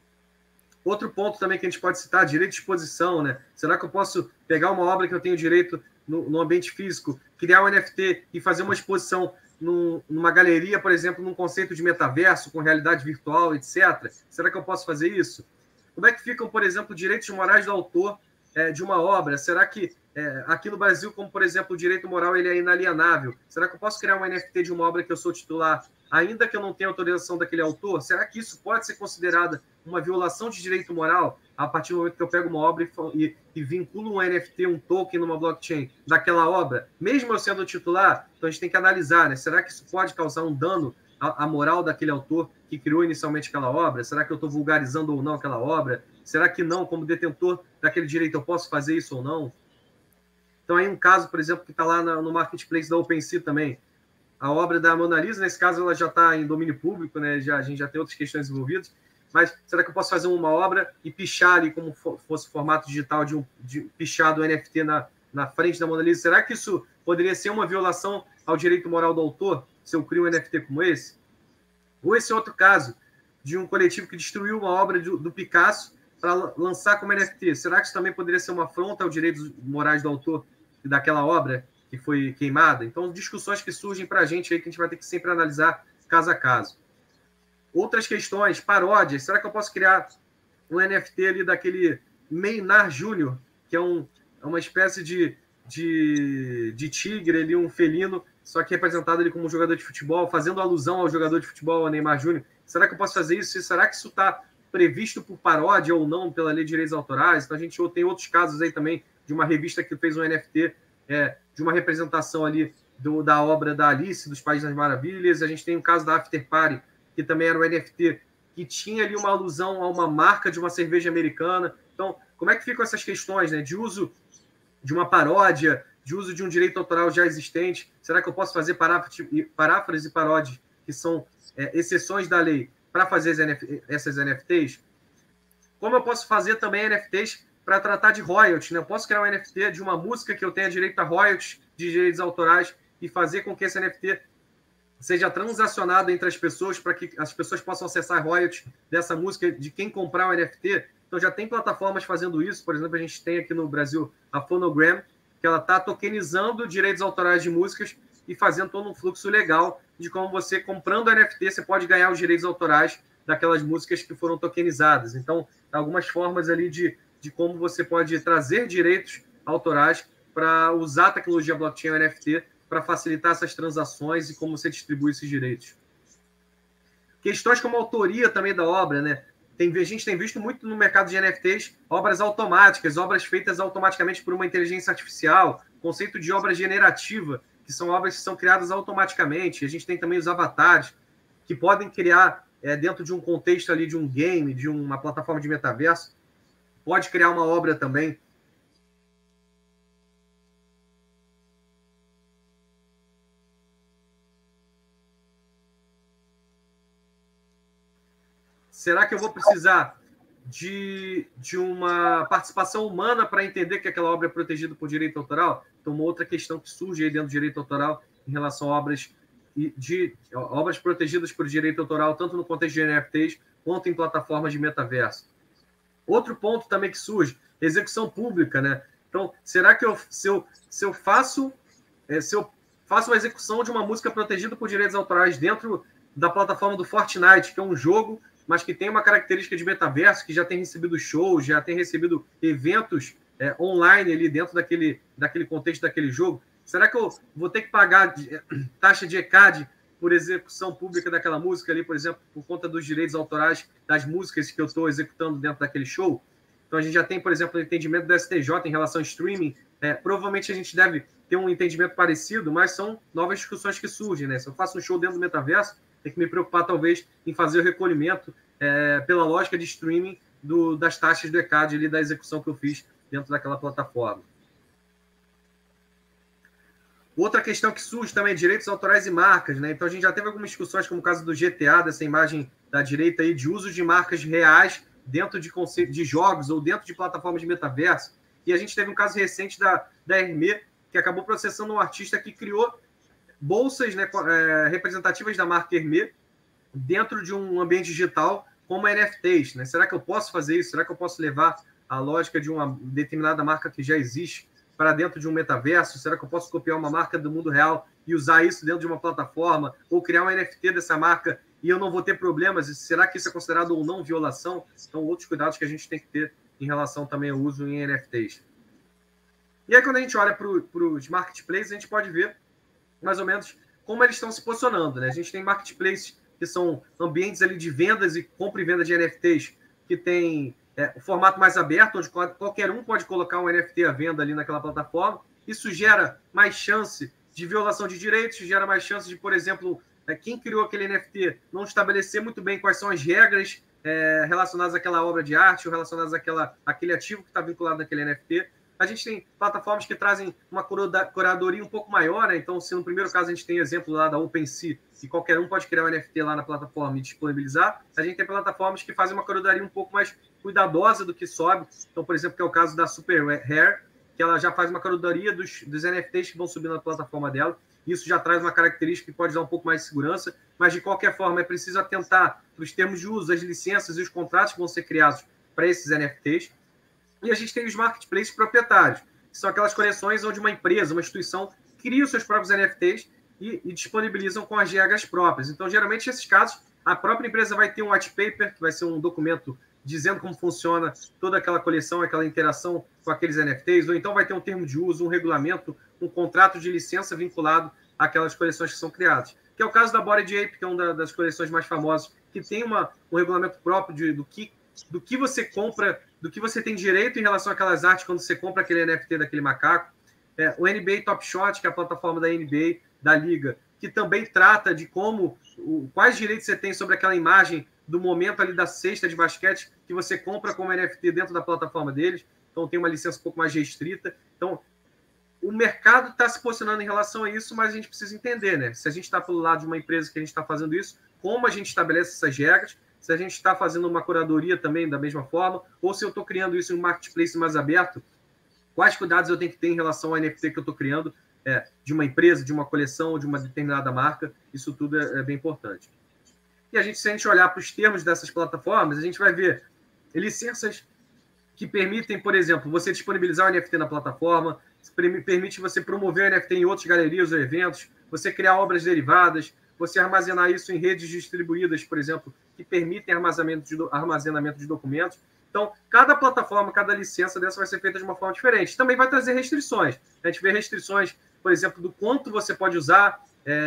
Outro ponto também que a gente pode citar, direito de exposição, né? Será que eu posso pegar uma obra que eu tenho direito no, no ambiente físico, criar um N F T e fazer uma exposição num, numa galeria, por exemplo, num conceito de metaverso, com realidade virtual, etcétera? Será que eu posso fazer isso? Como é que ficam, por exemplo, direitos morais do autor é, de uma obra? Será que é, aqui no Brasil, como, por exemplo, o direito moral ele é inalienável, será que eu posso criar um N F T de uma obra que eu sou titular, ainda que eu não tenha autorização daquele autor? Será que isso pode ser considerada uma violação de direito moral a partir do momento que eu pego uma obra e, e, e vinculo um N F T, um token numa blockchain daquela obra, mesmo eu sendo titular? Então a gente tem que analisar, né? Será que isso pode causar um dano à, à moral daquele autor que criou inicialmente aquela obra? Será que eu estou vulgarizando ou não aquela obra? Será que não, como detentor daquele direito, eu posso fazer isso ou não? Então aí um caso, por exemplo, que está lá no marketplace da OpenSea também, a obra da Mona Lisa, nesse caso, ela já está em domínio público, né? Já, a gente já tem outras questões envolvidas, mas será que eu posso fazer uma obra e pichar ali como fosse formato digital de um de, pichar do N F T na, na frente da Mona Lisa? Será que isso poderia ser uma violação ao direito moral do autor, se eu crio um N F T como esse? Ou esse outro caso, de um coletivo que destruiu uma obra do, do Picasso para lançar como N F T. Será que isso também poderia ser uma afronta aos direitos morais do autor daquela obra que foi queimada? Então, discussões que surgem para a gente aí que a gente vai ter que sempre analisar caso a caso. Outras questões, paródias. Será que eu posso criar um N F T ali daquele Neymar Júnior, que é um, é uma espécie de, de, de tigre ali, um felino, só que representado ali como um jogador de futebol, fazendo alusão ao jogador de futebol, ao Neymar Júnior? Será que eu posso fazer isso? Será que isso está previsto por paródia ou não pela lei de direitos autorais? Então, a gente tem outros casos aí também de uma revista que fez um N F T é, de uma representação ali do, da obra da Alice, dos Países das Maravilhas. A gente tem o caso da After Party, que também era um N F T que tinha ali uma alusão a uma marca de uma cerveja americana. Então, como é que ficam essas questões, né, de uso de uma paródia, de uso de um direito autoral já existente? Será que eu posso fazer paráfrases e paródias que são é, exceções da lei para fazer essas N F Ts? Como eu posso fazer também N F Ts para tratar de royalties, né? Eu posso criar um N F T de uma música que eu tenha direito a royalties de direitos autorais e fazer com que esse N F T seja transacionado entre as pessoas para que as pessoas possam acessar royalties dessa música de quem comprar o N F T. Então já tem plataformas fazendo isso. Por exemplo, a gente tem aqui no Brasil a Phonogram, que ela está tokenizando direitos autorais de músicas e fazendo todo um fluxo legal de como você, comprando N F T, você pode ganhar os direitos autorais daquelas músicas que foram tokenizadas. Então, algumas formas ali de, de como você pode trazer direitos autorais para usar a tecnologia blockchain N F T para facilitar essas transações e como você distribui esses direitos. Questões como a autoria também da obra, né? Tem, a gente tem visto muito no mercado de N F Ts obras automáticas, obras feitas automaticamente por uma inteligência artificial, conceito de obra generativa, que são obras que são criadas automaticamente. A gente tem também os avatares, que podem criar, é, dentro de um contexto ali de um game, de uma plataforma de metaverso, pode criar uma obra também. Será que eu vou precisar de, de uma participação humana para entender que aquela obra é protegida por direito autoral? Então, uma outra questão que surge aí dentro do direito autoral em relação a obras, de, obras protegidas por direito autoral, tanto no contexto de N F Ts quanto em plataformas de metaverso. Outro ponto também que surge, execução pública, né? Então, será que eu, se, eu, se eu faço é, se eu faço uma execução de uma música protegida por direitos autorais dentro da plataforma do Fortnite, que é um jogo, mas que tem uma característica de metaverso, que já tem recebido shows, já tem recebido eventos é, online ali dentro daquele, daquele contexto daquele jogo, será que eu vou ter que pagar taxa de E C A D por execução pública daquela música ali, por exemplo, por conta dos direitos autorais das músicas que eu estou executando dentro daquele show? Então, a gente já tem, por exemplo, o entendimento do S T J em relação ao streaming. É, provavelmente a gente deve ter um entendimento parecido, mas são novas discussões que surgem, né? Se eu faço um show dentro do metaverso, tem que me preocupar, talvez, em fazer o recolhimento é, pela lógica de streaming do, das taxas do E C A D ali, da execução que eu fiz dentro daquela plataforma. Outra questão que surge também é direitos autorais e marcas, né? Então, a gente já teve algumas discussões, como o caso do G T A, dessa imagem da direita aí, de uso de marcas reais dentro de, conceito, de jogos ou dentro de plataformas de metaverso. E a gente teve um caso recente da, da Hermès, que acabou processando um artista que criou bolsas, né, é, representativas da marca Hermès dentro de um ambiente digital como N F Ts. Né? Será que eu posso fazer isso? Será que eu posso levar a lógica de uma determinada marca que já existe para dentro de um metaverso? Será que eu posso copiar uma marca do mundo real e usar isso dentro de uma plataforma? Ou criar um N F T dessa marca e eu não vou ter problemas? Será que isso é considerado ou não violação? Então, outros cuidados que a gente tem que ter em relação também ao uso em N F Ts. E aí, quando a gente olha para os marketplaces, a gente pode ver mais ou menos como eles estão se posicionando. Né? A gente tem marketplaces que são ambientes ali de vendas e compra e venda de N F Ts, que tem é, o formato mais aberto, onde qualquer um pode colocar um N F T à venda ali naquela plataforma. Isso gera mais chance de violação de direitos, gera mais chance de, por exemplo, é, quem criou aquele N F T não estabelecer muito bem quais são as regras é, relacionadas àquela obra de arte ou relacionadas àquela, àquele ativo que está vinculado naquele N F T. A gente tem plataformas que trazem uma curadoria um pouco maior, né? Então, se no primeiro caso a gente tem exemplo lá da OpenSea, que qualquer um pode criar um N F T lá na plataforma e disponibilizar, a gente tem plataformas que fazem uma curadoria um pouco mais cuidadosa do que sobe. Então, por exemplo, que é o caso da Super Rare, que ela já faz uma curadoria dos, dos N F Ts que vão subir na plataforma dela. Isso já traz uma característica que pode dar um pouco mais de segurança, mas de qualquer forma é preciso atentar para os termos de uso, as licenças e os contratos que vão ser criados para esses N F Ts. E a gente tem os marketplaces proprietários, que são aquelas coleções onde uma empresa, uma instituição, cria os seus próprios N F Ts e, e disponibilizam com as regras próprias. Então, geralmente, nesses casos, a própria empresa vai ter um white paper, que vai ser um documento dizendo como funciona toda aquela coleção, aquela interação com aqueles N F Ts, ou então vai ter um termo de uso, um regulamento, um contrato de licença vinculado àquelas coleções que são criadas. Que é o caso da Bored Ape, que é uma das coleções mais famosas, que tem uma, um regulamento próprio de, do, que, do que você compra, do que você tem direito em relação àquelas artes quando você compra aquele N F T daquele macaco. É, o N B A Top Shot, que é a plataforma da N B A, da Liga, que também trata de como, o, quais direitos você tem sobre aquela imagem do momento ali da cesta de basquete que você compra como N F T dentro da plataforma deles. Então, tem uma licença um pouco mais restrita. Então, o mercado está se posicionando em relação a isso, mas a gente precisa entender, né? Se a gente está pelo lado de uma empresa que a gente está fazendo isso, como a gente estabelece essas regras, se a gente está fazendo uma curadoria também da mesma forma, ou se eu estou criando isso em um marketplace mais aberto, quais cuidados eu tenho que ter em relação ao N F T que eu estou criando, é, de uma empresa, de uma coleção, ou de uma determinada marca, isso tudo é, é bem importante. E a gente, se a gente olhar para os termos dessas plataformas, a gente vai ver licenças que permitem, por exemplo, você disponibilizar o N F T na plataforma, permite você promover o N F T em outras galerias ou eventos, você criar obras derivadas, você armazenar isso em redes distribuídas, por exemplo, que permitem armazenamento de, armazenamento de documentos. Então, cada plataforma, cada licença dessa vai ser feita de uma forma diferente. Também vai trazer restrições. A gente vê restrições, por exemplo, do quanto você pode usar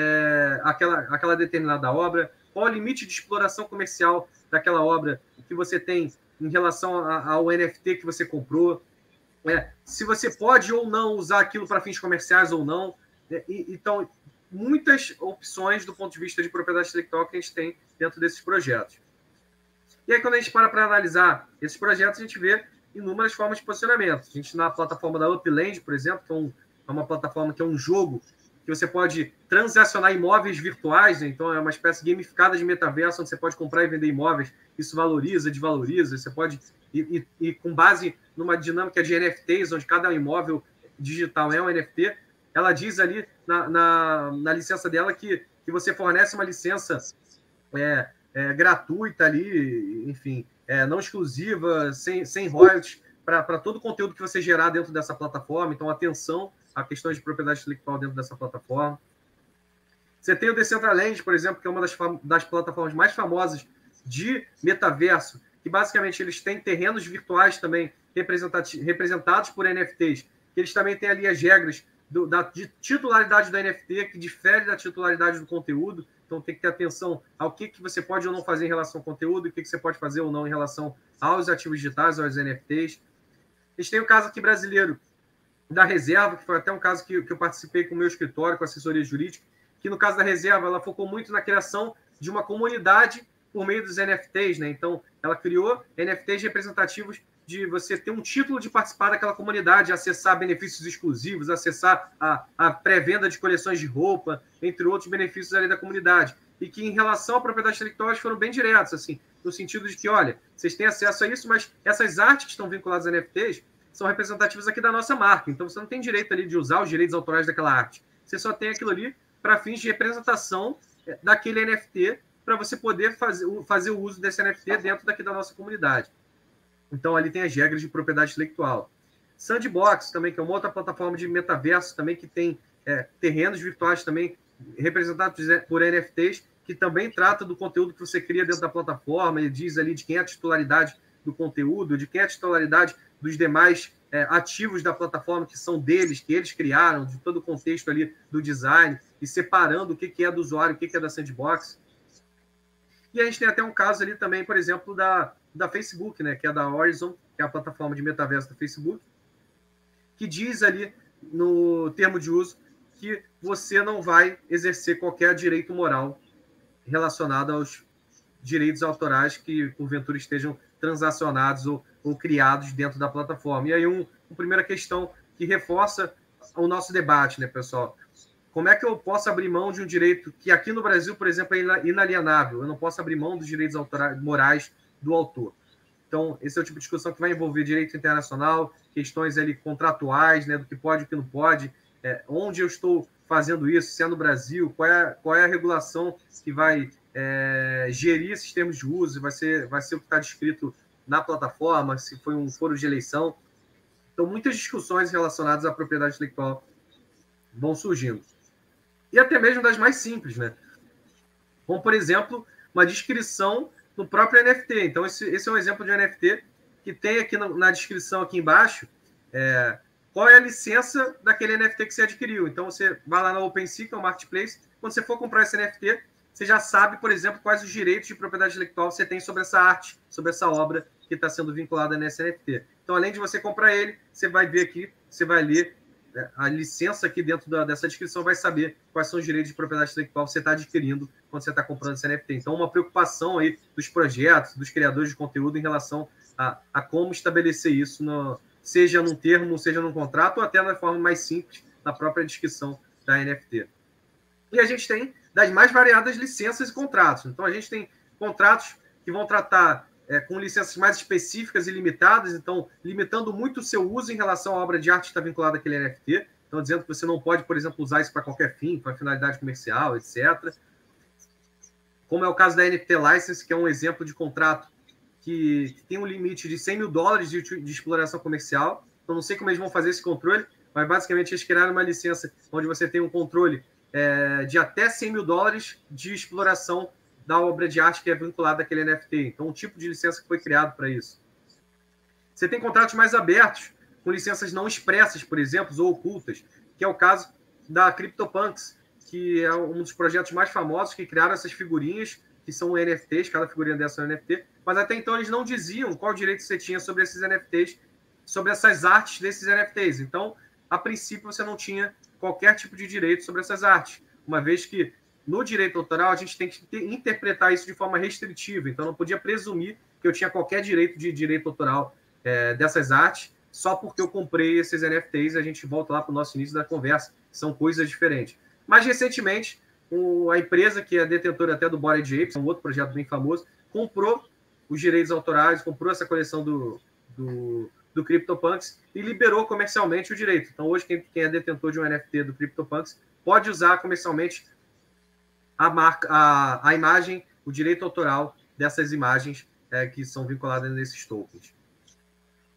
é, aquela, aquela determinada obra, qual o limite de exploração comercial daquela obra que você tem em relação a, ao N F T que você comprou, é, se você pode ou não usar aquilo para fins comerciais ou não. É, e, então, muitas opções do ponto de vista de propriedade intelectual que a gente tem dentro desses projetos. E aí, quando a gente para para analisar esses projetos, a gente vê inúmeras formas de posicionamento. A gente, na plataforma da Upland, por exemplo, que é, um, é uma plataforma que é um jogo que você pode transacionar imóveis virtuais, né? Então é uma espécie gamificada de metaverso, onde você pode comprar e vender imóveis, isso valoriza, desvaloriza, você pode, e, e, e com base numa dinâmica de N F Ts, onde cada imóvel digital é um N F T, ela diz ali na, na, na licença dela que, que você fornece uma licença é, é, gratuita ali, enfim, é, não exclusiva, sem, sem royalties, para todo o conteúdo que você gerar dentro dessa plataforma. Então, atenção a questões de propriedade intelectual dentro dessa plataforma. Você tem o Decentraland, por exemplo, que é uma das, das plataformas mais famosas de metaverso, que basicamente eles têm terrenos virtuais também representados por N F Ts, que eles também têm ali as regras do, da de titularidade do N F T, que difere da titularidade do conteúdo. Então tem que ter atenção ao que, que você pode ou não fazer em relação ao conteúdo, e o que, que você pode fazer ou não em relação aos ativos digitais, aos N F Ts. A gente tem o caso aqui brasileiro da Reserva, que foi até um caso que, que eu participei com o meu escritório, com a assessoria jurídica, que no caso da Reserva, ela focou muito na criação de uma comunidade por meio dos N F Ts, né? Então, ela criou N F Ts representativos de você ter um título de participar daquela comunidade, acessar benefícios exclusivos, acessar a, a pré-venda de coleções de roupa, entre outros benefícios ali da comunidade. E que, em relação à propriedade intelectual, eles foram bem diretos, assim, no sentido de que, olha, vocês têm acesso a isso, mas essas artes que estão vinculadas a N F Ts são representativas aqui da nossa marca. Então, você não tem direito ali de usar os direitos autorais daquela arte. Você só tem aquilo ali para fins de representação daquele N F T, para você poder fazer, fazer o uso desse N F T dentro daqui da nossa comunidade. Então, ali tem as regras de propriedade intelectual. Sandbox também, que é uma outra plataforma de metaverso também, que tem é, terrenos virtuais também representados por N F Ts, que também trata do conteúdo que você cria dentro da plataforma. Ele diz ali de quem é a titularidade do conteúdo, de quem é a titularidade dos demais é, ativos da plataforma, que são deles, que eles criaram, de todo o contexto ali do design, e separando o que, que é do usuário, o que, que é da Sandbox. E a gente tem até um caso ali também, por exemplo, da, da Facebook, né, que é da Horizon, que é a plataforma de metaverso do Facebook, que diz ali no termo de uso que você não vai exercer qualquer direito moral relacionado aos direitos autorais que, porventura, estejam transacionados ou, ou criados dentro da plataforma. E aí, um, uma primeira questão que reforça o nosso debate, né, pessoal? Como é que eu posso abrir mão de um direito que aqui no Brasil, por exemplo, é inalienável? Eu não posso abrir mão dos direitos autorais, morais do autor. Então, esse é o tipo de discussão que vai envolver direito internacional, questões ali contratuais, né, do que pode e o que não pode, é, onde eu estou fazendo isso, se é no Brasil, qual é, qual é a regulação que vai é, gerir esses termos de uso, vai ser, vai ser o que está descrito na plataforma, se foi um foro de eleição. Então, muitas discussões relacionadas à propriedade intelectual vão surgindo. E até mesmo das mais simples, né? Como, por exemplo, uma descrição no próprio N F T. Então, esse, esse é um exemplo de um N F T que tem aqui na, na descrição, aqui embaixo, é, qual é a licença daquele N F T que você adquiriu. Então, você vai lá na OpenSea, que é o Marketplace, quando você for comprar esse N F T, você já sabe, por exemplo, quais os direitos de propriedade intelectual você tem sobre essa arte, sobre essa obra que está sendo vinculada nesse N F T. Então, além de você comprar ele, você vai ver aqui, você vai ler a licença aqui dentro da, dessa descrição, vai saber quais são os direitos de propriedade intelectual que você está adquirindo quando você está comprando esse N F T. Então, uma preocupação aí dos projetos, dos criadores de conteúdo em relação a, a como estabelecer isso, no, seja num termo, seja num contrato, ou até na forma mais simples, na própria descrição da N F T. E a gente tem das mais variadas licenças e contratos. Então, a gente tem contratos que vão tratar é, com licenças mais específicas e limitadas, então, limitando muito o seu uso em relação à obra de arte que está vinculada àquele N F T. Então, dizendo que você não pode, por exemplo, usar isso para qualquer fim, para finalidade comercial, etcétera. Como é o caso da N F T License, que é um exemplo de contrato que, que tem um limite de cem mil dólares de, de exploração comercial. Então, não sei como eles vão fazer esse controle, mas, basicamente, eles criaram uma licença onde você tem um controle é, de até cem mil dólares de exploração da obra de arte que é vinculada àquele N F T. Então, um tipo de licença que foi criado para isso. Você tem contratos mais abertos, com licenças não expressas, por exemplo, ou ocultas, que é o caso da CryptoPunks, que é um dos projetos mais famosos que criaram essas figurinhas, que são N F Ts, cada figurinha dessa é um N F T, mas até então eles não diziam qual direito você tinha sobre esses N F Ts, sobre essas artes desses N F Ts. Então, a princípio, você não tinha qualquer tipo de direito sobre essas artes, uma vez que no direito autoral a gente tem que interpretar isso de forma restritiva, então não podia presumir que eu tinha qualquer direito de direito autoral é, dessas artes, só porque eu comprei esses N F Ts. A gente volta lá para o nosso início da conversa, são coisas diferentes. Mais recentemente, o, a empresa que é detentora até do Bored Apes, um outro projeto bem famoso, comprou os direitos autorais, comprou essa coleção do, do, do CryptoPunks e liberou comercialmente o direito. Então, hoje, quem, quem é detentor de um N F T do CryptoPunks pode usar comercialmente a, marca, a, a imagem, o direito autoral dessas imagens é, que são vinculadas nesses tokens.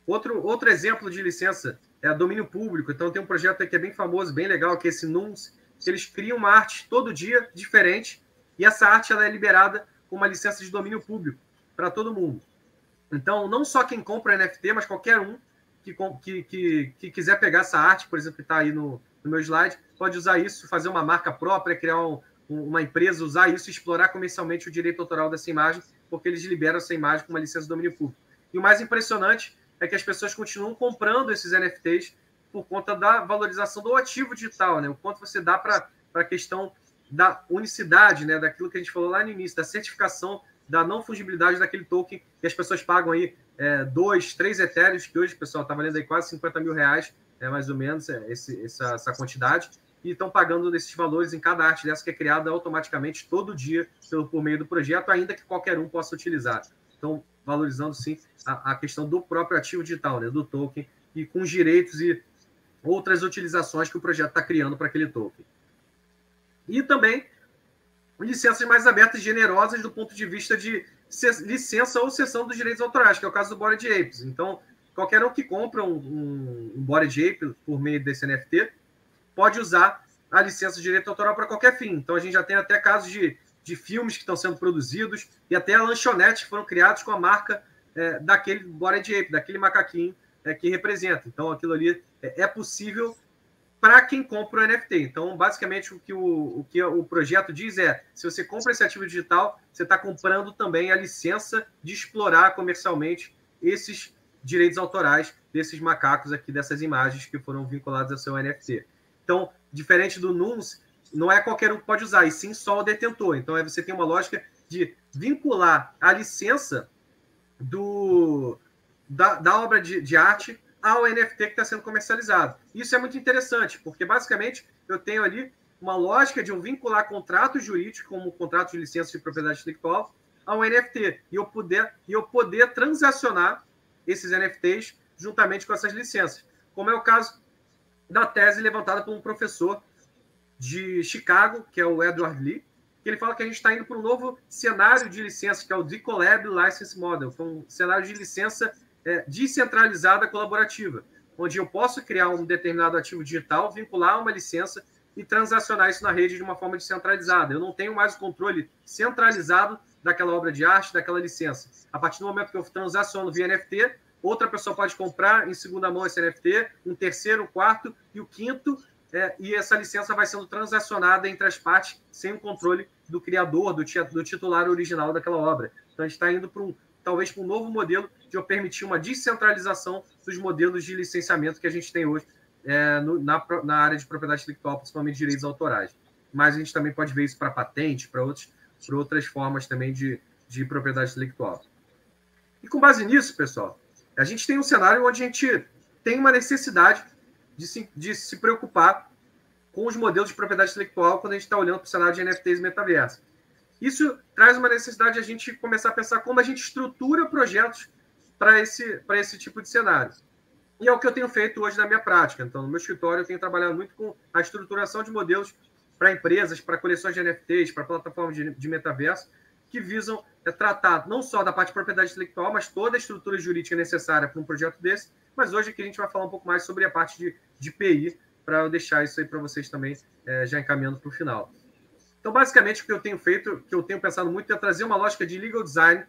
Outro, outro exemplo de licença é domínio público. Então, tem um projeto aqui que é bem famoso, bem legal, que é esse Nuns, que eles criam uma arte todo dia diferente, e essa arte ela é liberada com uma licença de domínio público para todo mundo. Então, não só quem compra N F T, mas qualquer um que, que, que, que quiser pegar essa arte, por exemplo, que está aí no, no meu slide, pode usar isso, fazer uma marca própria, criar um, uma empresa, usar isso e explorar comercialmente o direito autoral dessa imagem, porque eles liberam essa imagem com uma licença de domínio público. E o mais impressionante é que as pessoas continuam comprando esses N F Ts por conta da valorização do ativo digital, né? O quanto você dá para a questão da unicidade, né? Daquilo que a gente falou lá no início, da certificação da não fungibilidade daquele token que as pessoas pagam aí é, dois, três etéreos, que hoje, pessoal, está valendo aí quase cinquenta mil reais, é, mais ou menos, é, esse, essa, essa quantidade, e estão pagando esses valores em cada arte dessa que é criada automaticamente todo dia pelo, por meio do projeto, ainda que qualquer um possa utilizar. Então, valorizando, sim, a, a questão do próprio ativo digital, né, do token, e com os direitos e outras utilizações que o projeto está criando para aquele token. E também licenças mais abertas e generosas do ponto de vista de licença ou cessão dos direitos autorais, que é o caso do Bored Apes. Então, qualquer um que compra um, um, um Bored Ape por meio desse N F T pode usar a licença de direito autoral para qualquer fim. Então, a gente já tem até casos de, de filmes que estão sendo produzidos e até lanchonetes que foram criados com a marca é, daquele Bored Ape, daquele macaquinho é, que representa. Então, aquilo ali é, é possível para quem compra o N F T. Então, basicamente, o que o, o que o projeto diz é, se você compra esse ativo digital, você está comprando também a licença de explorar comercialmente esses direitos autorais desses macacos aqui, dessas imagens que foram vinculadas ao seu N F T. Então, diferente do Nuns, não é qualquer um que pode usar, e sim só o detentor. Então, você tem uma lógica de vincular a licença do, da, da obra de, de arte ao N F T que está sendo comercializado. Isso é muito interessante, porque basicamente eu tenho ali uma lógica de eu vincular contratos jurídicos, como o contrato de licença de propriedade intelectual, ao N F T, e eu poder, e eu poder transacionar esses N F Ts juntamente com essas licenças, como é o caso da tese levantada por um professor de Chicago, que é o Edward Lee, que ele fala que a gente está indo para um novo cenário de licença, que é o Decolab License Model, que é um cenário de licença É, descentralizada colaborativa, onde eu posso criar um determinado ativo digital, vincular uma licença e transacionar isso na rede de uma forma descentralizada. Eu não tenho mais o controle centralizado daquela obra de arte, daquela licença. A partir do momento que eu transaciono via N F T, outra pessoa pode comprar em segunda mão esse N F T, um terceiro, um quarto e o quinto, é, e essa licença vai sendo transacionada entre as partes sem o controle do criador, do, do titular original daquela obra. Então, a gente está indo para um talvez para um novo modelo de eu permitir uma descentralização dos modelos de licenciamento que a gente tem hoje é, no, na, na área de propriedade intelectual, principalmente direitos autorais. Mas a gente também pode ver isso para patente, para outras formas também de, de propriedade intelectual. E com base nisso, pessoal, a gente tem um cenário onde a gente tem uma necessidade de se, de se preocupar com os modelos de propriedade intelectual quando a gente está olhando para o cenário de N F Ts e metaverso. Isso traz uma necessidade de a gente começar a pensar como a gente estrutura projetos para esse, para esse tipo de cenário. E é o que eu tenho feito hoje na minha prática. Então, no meu escritório, eu tenho trabalhado muito com a estruturação de modelos para empresas, para coleções de N F Ts, para plataformas de, de metaverso, que visam é, tratar não só da parte de propriedade intelectual, mas toda a estrutura jurídica necessária para um projeto desse. Mas hoje aqui a gente vai falar um pouco mais sobre a parte de, de P I, para eu deixar isso aí para vocês também, é, já encaminhando para o final. Então, basicamente, o que eu tenho feito, o que eu tenho pensado muito, é trazer uma lógica de legal design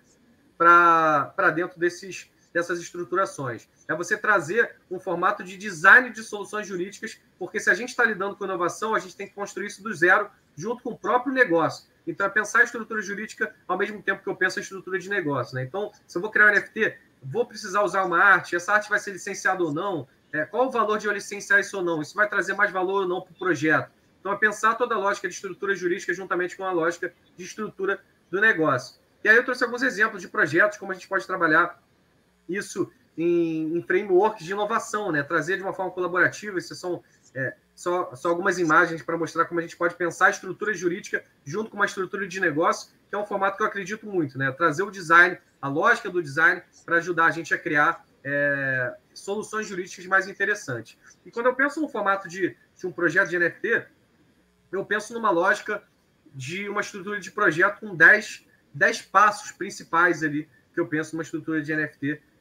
para dentro desses, dessas estruturações. É você trazer um formato de design de soluções jurídicas, porque se a gente está lidando com inovação, a gente tem que construir isso do zero, junto com o próprio negócio. Então, é pensar a estrutura jurídica ao mesmo tempo que eu penso a estrutura de negócio. Né? Então, se eu vou criar um N F T, vou precisar usar uma arte, essa arte vai ser licenciada ou não, é, qual o valor de eu licenciar isso ou não, isso vai trazer mais valor ou não para o projeto. Então, é pensar toda a lógica de estrutura jurídica juntamente com a lógica de estrutura do negócio. E aí eu trouxe alguns exemplos de projetos, como a gente pode trabalhar isso em, em frameworks de inovação, né? Trazer de uma forma colaborativa. Isso são é, só, só algumas imagens para mostrar como a gente pode pensar a estrutura jurídica junto com uma estrutura de negócio, que é um formato que eu acredito muito, né? Trazer o design, a lógica do design, para ajudar a gente a criar é, soluções jurídicas mais interessantes. E quando eu penso no formato de, de um projeto de N F T, eu penso numa lógica de uma estrutura de projeto com dez, dez passos principais ali, que eu penso numa estrutura de N F T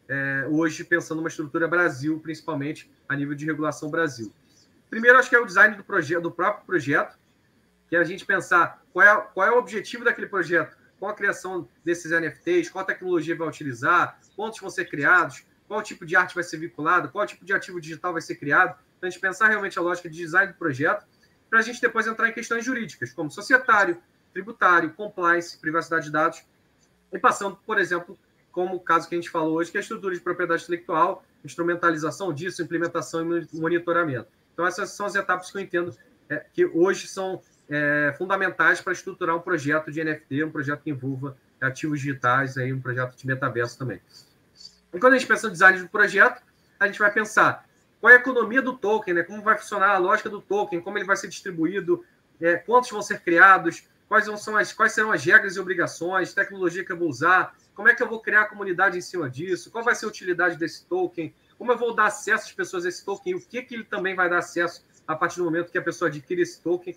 é, hoje pensando numa estrutura Brasil, principalmente a nível de regulação Brasil. Primeiro, acho que é o design do, projeto, do próprio projeto, que é a gente pensar qual é, qual é o objetivo daquele projeto, qual a criação desses N F Ts, qual a tecnologia vai utilizar, quantos vão ser criados, qual tipo de arte vai ser vinculado, qual tipo de ativo digital vai ser criado. Então, a gente pensar realmente a lógica de design do projeto, para a gente depois entrar em questões jurídicas, como societário, tributário, compliance, privacidade de dados, e passando, por exemplo, como o caso que a gente falou hoje, que é a estrutura de propriedade intelectual, instrumentalização disso, implementação e monitoramento. Então, essas são as etapas que eu entendo é, que hoje são é, fundamentais para estruturar um projeto de N F T, um projeto que envolva ativos digitais, aí, um projeto de metaverso também. E quando a gente pensa no design do projeto, a gente vai pensar qual é a economia do token, né? Como vai funcionar a lógica do token, como ele vai ser distribuído, é, quantos vão ser criados, quais, vão, são as, quais serão as regras e obrigações, tecnologia que eu vou usar, como é que eu vou criar a comunidade em cima disso, qual vai ser a utilidade desse token, como eu vou dar acesso às pessoas a esse token, e o que, que ele também vai dar acesso a partir do momento que a pessoa adquire esse token.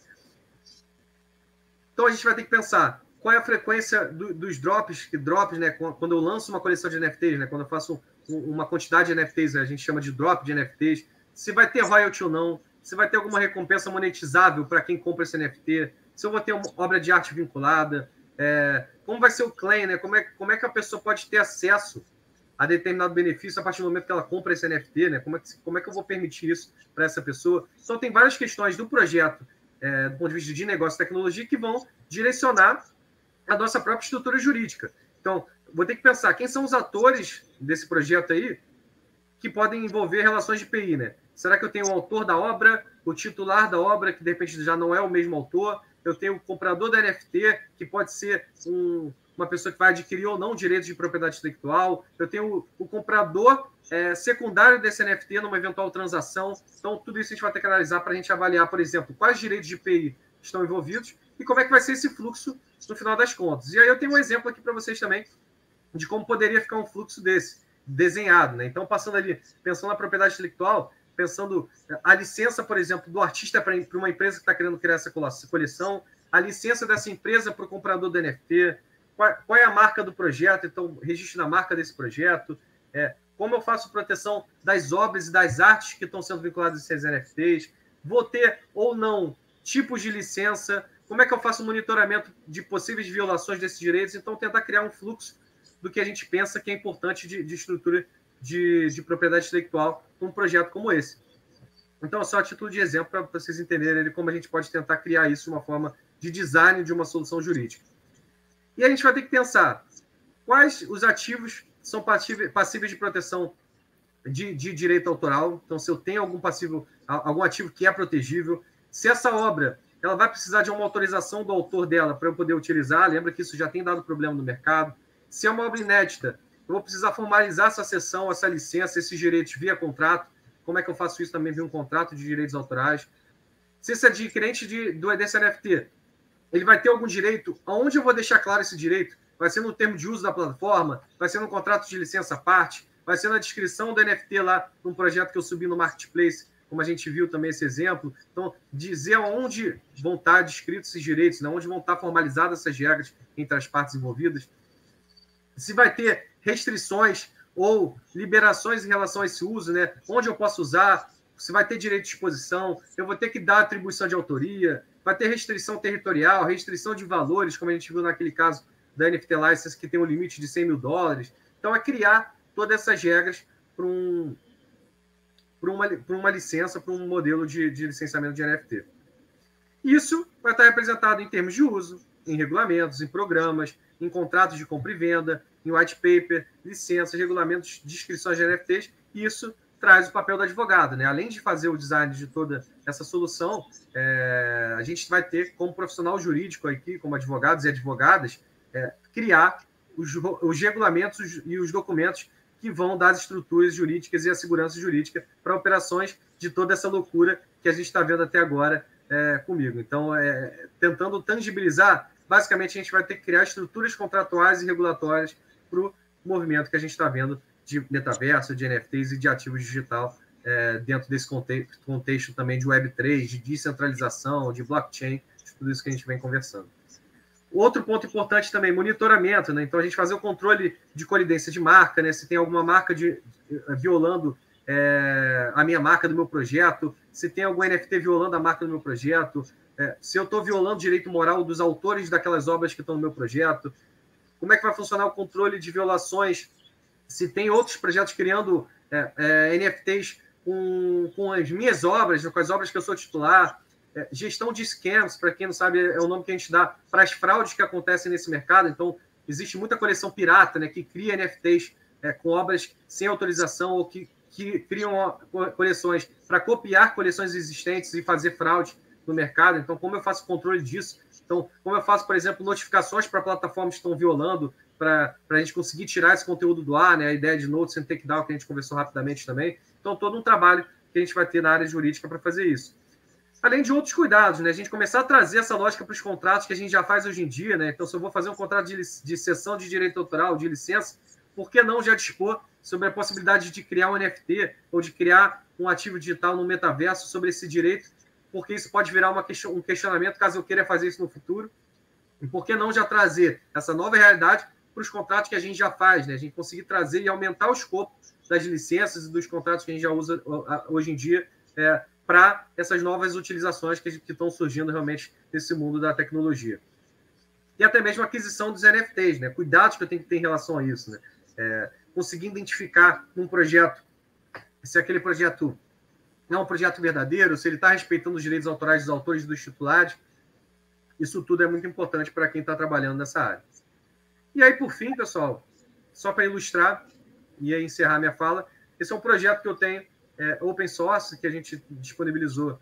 Então, a gente vai ter que pensar qual é a frequência do, dos drops, que drops, né? Quando eu lanço uma coleção de N F Ts, né? Quando eu faço um, uma quantidade de N F Ts, a gente chama de drop de N F Ts, se vai ter royalty ou não, se vai ter alguma recompensa monetizável para quem compra esse N F T, se eu vou ter uma obra de arte vinculada, é, como vai ser o claim, né? Como é, como é que a pessoa pode ter acesso a determinado benefício a partir do momento que ela compra esse N F T, né? Como é que, como é que eu vou permitir isso para essa pessoa? Então, tem várias questões do projeto, é, do ponto de vista de negócio e tecnologia, que vão direcionar a nossa própria estrutura jurídica. Então, vou ter que pensar quem são os atores desse projeto aí que podem envolver relações de P I, né? Será que eu tenho o autor da obra, o titular da obra, que de repente já não é o mesmo autor? Eu tenho o comprador da N F T, que pode ser um, uma pessoa que vai adquirir ou não direitos de propriedade intelectual. Eu tenho o, o comprador é, secundário desse N F T numa eventual transação. Então, tudo isso a gente vai ter que analisar para a gente avaliar, por exemplo, quais direitos de P I estão envolvidos e como é que vai ser esse fluxo no final das contas. E aí eu tenho um exemplo aqui para vocês também de como poderia ficar um fluxo desse, desenhado, né? Então, passando ali, pensando na propriedade intelectual, pensando a licença, por exemplo, do artista para uma empresa que está querendo criar essa coleção, a licença dessa empresa para o comprador do N F T, qual, qual é a marca do projeto, então, registro na marca desse projeto, é, como eu faço proteção das obras e das artes que estão sendo vinculadas a esses N F Ts, vou ter ou não tipos de licença, como é que eu faço o monitoramento de possíveis violações desses direitos, então tentar criar um fluxo do que a gente pensa que é importante de, de estrutura de, de propriedade intelectual num projeto como esse. Então, só a título de exemplo para vocês entenderem como a gente pode tentar criar isso de uma forma de design de uma solução jurídica. E a gente vai ter que pensar quais os ativos são passíveis de proteção de, de direito autoral. Então, se eu tenho algum passivo, algum ativo que é protegível, se essa obra ela vai precisar de uma autorização do autor dela para eu poder utilizar, lembra que isso já tem dado problema no mercado. Se é uma obra inédita, eu vou precisar formalizar essa cessão, essa licença, esses direitos via contrato. Como é que eu faço isso também via um contrato de direitos autorais? Se esse adquirente de, do, desse N F T, ele vai ter algum direito? Aonde eu vou deixar claro esse direito? Vai ser no termo de uso da plataforma? Vai ser no contrato de licença à parte? Vai ser na descrição do N F T lá, num projeto que eu subi no Marketplace, como a gente viu também esse exemplo? Então, dizer aonde vão estar descritos esses direitos, né? Onde vão estar formalizadas essas regras entre as partes envolvidas. Se vai ter restrições ou liberações em relação a esse uso, né? Onde eu posso usar, se vai ter direito de exposição, eu vou ter que dar atribuição de autoria, vai ter restrição territorial, restrição de valores, como a gente viu naquele caso da N F T License, que tem um limite de cem mil dólares. Então, é criar todas essas regras para um, para uma, para uma licença, para um modelo de, de licenciamento de N F T. Isso vai estar representado em termos de uso, em regulamentos, em programas, em contratos de compra e venda, em white paper, licenças, regulamentos de inscrições de N F Ts, e isso traz o papel do advogado, né? Além de fazer o design de toda essa solução, é, a gente vai ter, como profissional jurídico aqui, como advogados e advogadas, é, criar os, os regulamentos e os documentos que vão dar as estruturas jurídicas e a segurança jurídica para operações de toda essa loucura que a gente está vendo até agora é, comigo. Então, é, tentando tangibilizar, basicamente a gente vai ter que criar estruturas contratuais e regulatórias para o movimento que a gente está vendo de metaverso, de N F Ts e de ativos digital é, dentro desse contexto, contexto também de web três, de descentralização, de blockchain, de tudo isso que a gente vem conversando. Outro ponto importante também, monitoramento, né? Então, a gente fazer o controle de colidência de marca, né? Se tem alguma marca de, violando é, a minha marca do meu projeto, se tem algum N F T violando a marca do meu projeto, é, se eu estou violando o direito moral dos autores daquelas obras que estão no meu projeto, como é que vai funcionar o controle de violações, se tem outros projetos criando é, é, N F Ts com, com as minhas obras, com as obras que eu sou titular, é, gestão de scams, para quem não sabe, é o nome que a gente dá para as fraudes que acontecem nesse mercado. Então, existe muita coleção pirata, né, que cria N F Ts é, com obras sem autorização ou que, que criam coleções para copiar coleções existentes e fazer fraude no mercado. Então, como eu faço controle disso? Então, como eu faço, por exemplo, notificações para plataformas que estão violando, para a gente conseguir tirar esse conteúdo do ar, né? A ideia de notes and takedown, que a gente conversou rapidamente também. Então, todo um trabalho que a gente vai ter na área jurídica para fazer isso. Além de outros cuidados, né? A gente começar a trazer essa lógica para os contratos que a gente já faz hoje em dia, né? Então, se eu vou fazer um contrato de, de cessão de direito autoral, de licença, por que não já dispor sobre a possibilidade de criar um N F T ou de criar um ativo digital no metaverso sobre esse direito? Porque isso pode virar uma question, um questionamento caso eu queira fazer isso no futuro. E por que não já trazer essa nova realidade para os contratos que a gente já faz, né? A gente conseguir trazer e aumentar o escopo das licenças e dos contratos que a gente já usa hoje em dia é, para essas novas utilizações que, que estão surgindo realmente nesse mundo da tecnologia. E até mesmo a aquisição dos N F Ts, né? Cuidados que eu tenho que ter em relação a isso, né? É, conseguir identificar num projeto se aquele projeto é um projeto verdadeiro, se ele está respeitando os direitos autorais dos autores e dos titulares. Isso tudo é muito importante para quem está trabalhando nessa área. E aí, por fim, pessoal, só para ilustrar e aí encerrar minha fala, esse é um projeto que eu tenho, é, open source, que a gente disponibilizou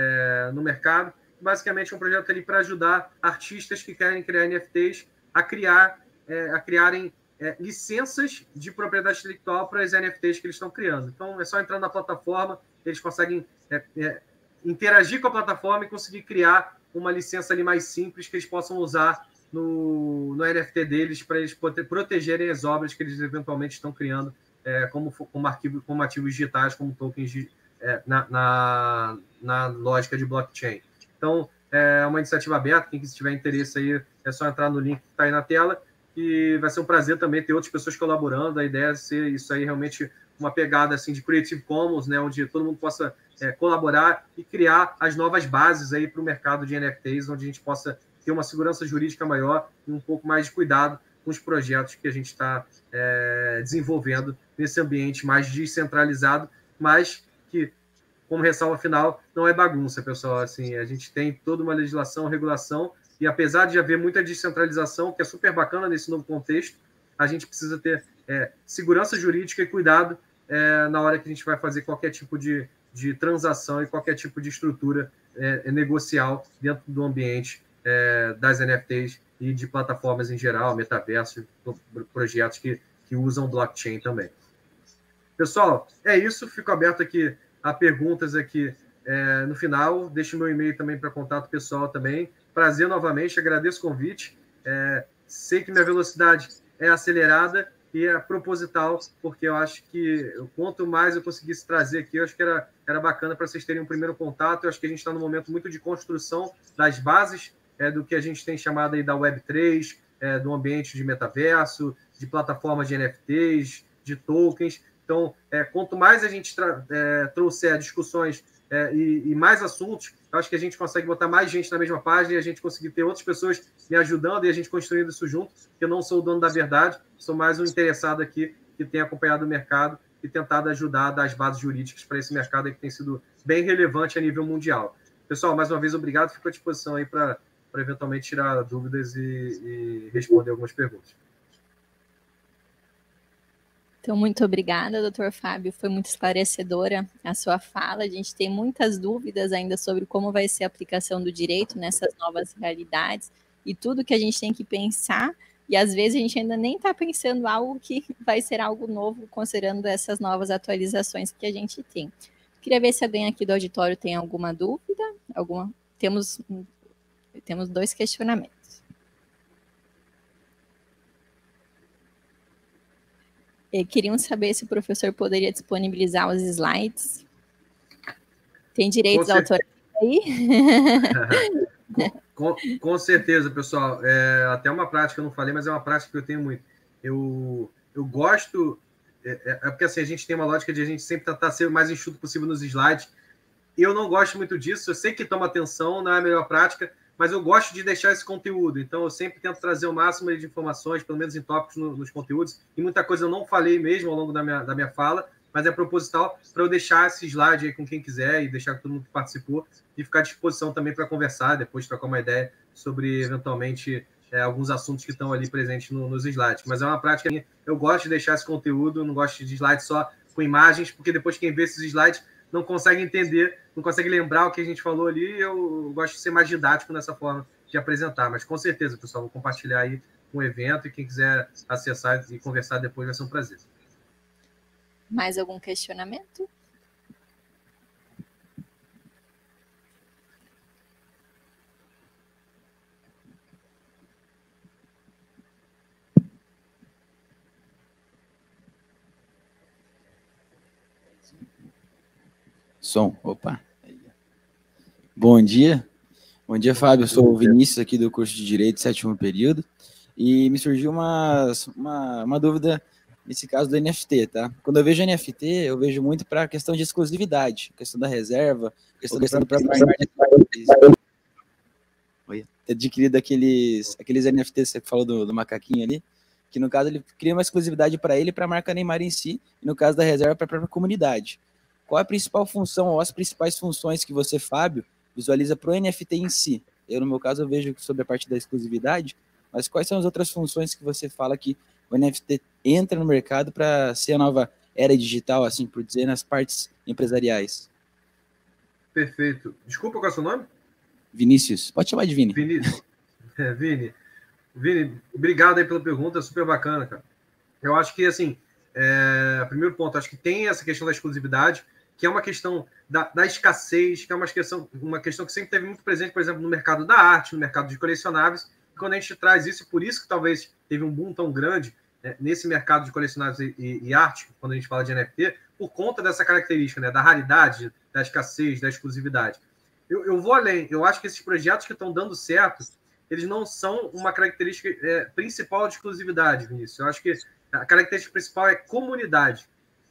é, no mercado. Basicamente, é um projeto ali para ajudar artistas que querem criar N F Ts a, criar, é, a criarem é, licenças de propriedade intelectual para as N F Ts que eles estão criando. Então, é só entrar na plataforma, eles conseguem é, é, interagir com a plataforma e conseguir criar uma licença ali mais simples que eles possam usar no, no N F T deles para eles poder, protegerem as obras que eles eventualmente estão criando é, como, como, arquivo, como ativos digitais, como tokens de, é, na, na, na lógica de blockchain. Então, é uma iniciativa aberta, quem tiver interesse aí é só entrar no link que está aí na tela, e vai ser um prazer também ter outras pessoas colaborando. A ideia é ser isso aí realmente uma pegada assim, de Creative Commons, né, onde todo mundo possa é, colaborar e criar as novas bases aí para o mercado de N F Ts, onde a gente possa ter uma segurança jurídica maior e um pouco mais de cuidado com os projetos que a gente está é, desenvolvendo nesse ambiente mais descentralizado, mas que, como ressalva final, não é bagunça, pessoal. Assim, a gente tem toda uma legislação, regulação, e apesar de haver muita descentralização, que é super bacana nesse novo contexto, a gente precisa ter é, segurança jurídica e cuidado é, na hora que a gente vai fazer qualquer tipo de, de transação e qualquer tipo de estrutura é, negocial dentro do ambiente é, das N F Ts e de plataformas em geral, metaverso, projetos que, que usam blockchain também. Pessoal, é isso. Fico aberto aqui a perguntas aqui é, no final. Deixo meu e-mail também para contato pessoal também. Prazer novamente, agradeço o convite. É, sei que minha velocidade é acelerada e é proposital, porque eu acho que quanto mais eu conseguisse trazer aqui, eu acho que era, era bacana para vocês terem um primeiro contato. Eu acho que a gente está num momento muito de construção das bases é, do que a gente tem chamado aí da Web três, é, do ambiente de metaverso, de plataformas de N F Ts, de tokens. Então, é, quanto mais a gente é, trouxer discussões é, e, e mais assuntos, eu acho que a gente consegue botar mais gente na mesma página e a gente conseguir ter outras pessoas me ajudando e a gente construindo isso junto, porque eu não sou o dono da verdade, sou mais um interessado aqui que tem acompanhado o mercado e tentado ajudar a dar as bases jurídicas para esse mercado aí que tem sido bem relevante a nível mundial. Pessoal, mais uma vez, obrigado. Fico à disposição aí para eventualmente tirar dúvidas e, e responder algumas perguntas. Então, muito obrigada, doutor Fábio. Foi muito esclarecedora a sua fala. A gente tem muitas dúvidas ainda sobre como vai ser a aplicação do direito nessas novas realidades e tudo que a gente tem que pensar. E, às vezes, a gente ainda nem está pensando algo que vai ser algo novo, considerando essas novas atualizações que a gente tem. Queria ver se alguém aqui do auditório tem alguma dúvida. Alguma... Temos, temos dois questionamentos. E queriam saber se o professor poderia disponibilizar os slides. Tem direitos autorais aí? Com, Com, com certeza, pessoal. É até uma prática que eu não falei, mas é uma prática que eu tenho muito. Eu, eu gosto... É, é porque assim, a gente tem uma lógica de a gente sempre tentar ser o mais enxuto possível nos slides. Eu não gosto muito disso. Eu sei que toma atenção, não é a melhor prática, mas eu gosto de deixar esse conteúdo. Então, eu sempre tento trazer o máximo de informações, pelo menos em tópicos no, nos conteúdos. E muita coisa eu não falei mesmo ao longo da minha, da minha fala, mas é proposital para eu deixar esse slide aí com quem quiser e deixar com todo mundo que participou e ficar à disposição também para conversar, depois trocar uma ideia sobre, eventualmente, é, alguns assuntos que estão ali presentes no, nos slides. Mas é uma prática minha. Eu gosto de deixar esse conteúdo, não gosto de slides só com imagens, porque depois quem vê esses slides não consegue entender, não consegue lembrar o que a gente falou ali. Eu gosto de ser mais didático nessa forma de apresentar. Mas, com certeza, pessoal, vou compartilhar aí um evento e quem quiser acessar e conversar depois vai ser um prazer. Mais algum questionamento? Som, opa. Bom dia. Bom dia, Fábio. Eu sou o Vinícius aqui do curso de Direito, sétimo período. E me surgiu uma, uma, uma dúvida nesse caso do N F T, tá? Quando eu vejo N F T, eu vejo muito para a questão de exclusividade, questão da reserva, questão, questão do próprio ter adquirido aqueles, aqueles N F Ts que você falou do, do macaquinho ali, que no caso ele cria uma exclusividade para ele, para a marca Neymar em si, e no caso da reserva para a própria comunidade. Qual é a principal função ou as principais funções que você, Fábio, visualiza para o N F T em si? Eu, no meu caso, eu vejo sobre a parte da exclusividade, mas quais são as outras funções que você fala que o N F T entra no mercado para ser a nova era digital, assim por dizer, nas partes empresariais? Perfeito. Desculpa, qual é o seu nome? Vinícius. Pode chamar de Vini. Vinícius. É, Vini. Vini, obrigado aí pela pergunta, super bacana, cara. Eu acho que, assim, é, primeiro ponto, acho que tem essa questão da exclusividade, que é uma questão da, da escassez, que é uma questão, uma questão que sempre teve muito presente, por exemplo, no mercado da arte, no mercado de colecionáveis. Quando a gente traz isso, por isso que talvez teve um boom tão grande né, nesse mercado de colecionáveis e, e, e arte, quando a gente fala de N F T, por conta dessa característica, né, da raridade, da escassez, da exclusividade. Eu, eu vou além, eu acho que esses projetos que estão dando certo, eles não são uma característica é, principal de exclusividade, Vinícius. Eu acho que a característica principal é comunidade.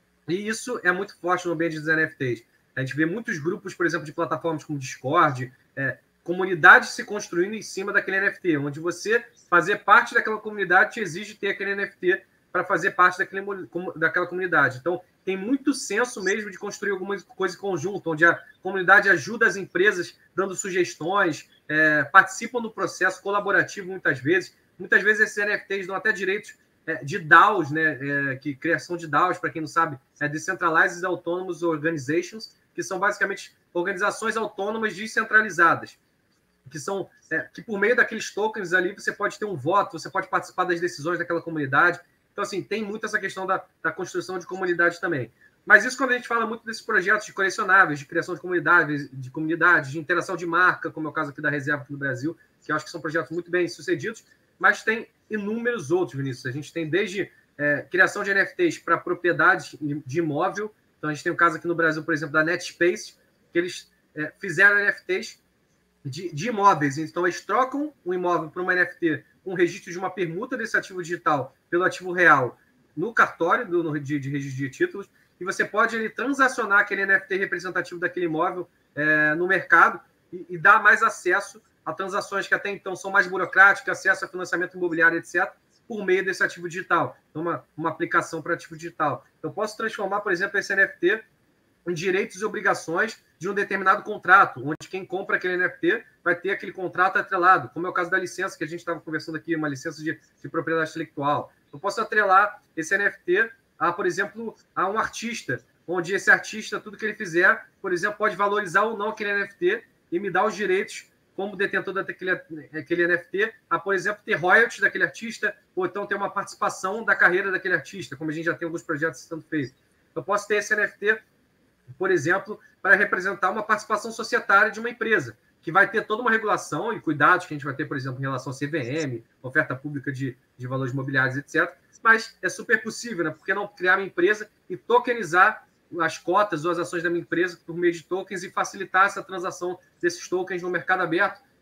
E isso é muito forte no ambiente dos N F Ts. A gente vê muitos grupos, por exemplo, de plataformas como Discord, é, comunidades se construindo em cima daquele N F T, onde você fazer parte daquela comunidade te exige ter aquele N F T para fazer parte daquele, daquela comunidade. Então, tem muito senso mesmo de construir alguma coisa em conjunto, onde a comunidade ajuda as empresas dando sugestões, é, participam do processo colaborativo muitas vezes. Muitas vezes esses N F Ts dão até direitos é, de D A Os, né, é, que criação de D A Os, para quem não sabe, é Decentralized Autonomous Organizations, que são basicamente organizações autônomas descentralizadas, que são é, que por meio daqueles tokens ali você pode ter um voto, você pode participar das decisões daquela comunidade. Então, assim, tem muito essa questão da, da construção de comunidade também. Mas isso quando a gente fala muito desses projetos de colecionáveis, de criação de comunidades, de comunidades, de interação de marca, como é o caso aqui da Reserva aqui no Brasil, que eu acho que são projetos muito bem sucedidos, mas tem inúmeros outros, Vinícius. A gente tem desde é, criação de N F Ts para propriedades de imóvel. Então, a gente tem um caso aqui no Brasil, por exemplo, da Netspace, que eles é, fizeram N F Ts de, de imóveis. Então, eles trocam um imóvel para uma N F T com um registro de uma permuta desse ativo digital pelo ativo real no cartório do, no, de, de registro de títulos, e você pode ele, transacionar aquele N F T representativo daquele imóvel é, no mercado e, e dar mais acesso a transações que até então são mais burocráticas, acesso a financiamento imobiliário, etcétera, por meio desse ativo digital. Então, uma, uma aplicação para ativo digital. Eu posso transformar, por exemplo, esse N F T em direitos e obrigações de um determinado contrato, onde quem compra aquele N F T vai ter aquele contrato atrelado, como é o caso da licença que a gente estava conversando aqui, uma licença de, de propriedade intelectual. Eu posso atrelar esse N F T a, por exemplo, a um artista, onde esse artista, tudo que ele fizer, por exemplo, pode valorizar ou não aquele N F T e me dar os direitos como detentor daquele aquele N F T, a, por exemplo, ter royalties daquele artista, ou então ter uma participação da carreira daquele artista, como a gente já tem alguns projetos sendo feitos. Eu posso ter esse N F T, por exemplo, para representar uma participação societária de uma empresa, que vai ter toda uma regulação e cuidados que a gente vai ter, por exemplo, em relação ao C V M, oferta pública de, de valores imobiliários, etcétera. Mas é super possível, né? Por que não criar uma empresa e tokenizar as cotas ou as ações da minha empresa por meio de tokens e facilitar essa transação desses tokens no mercado aberto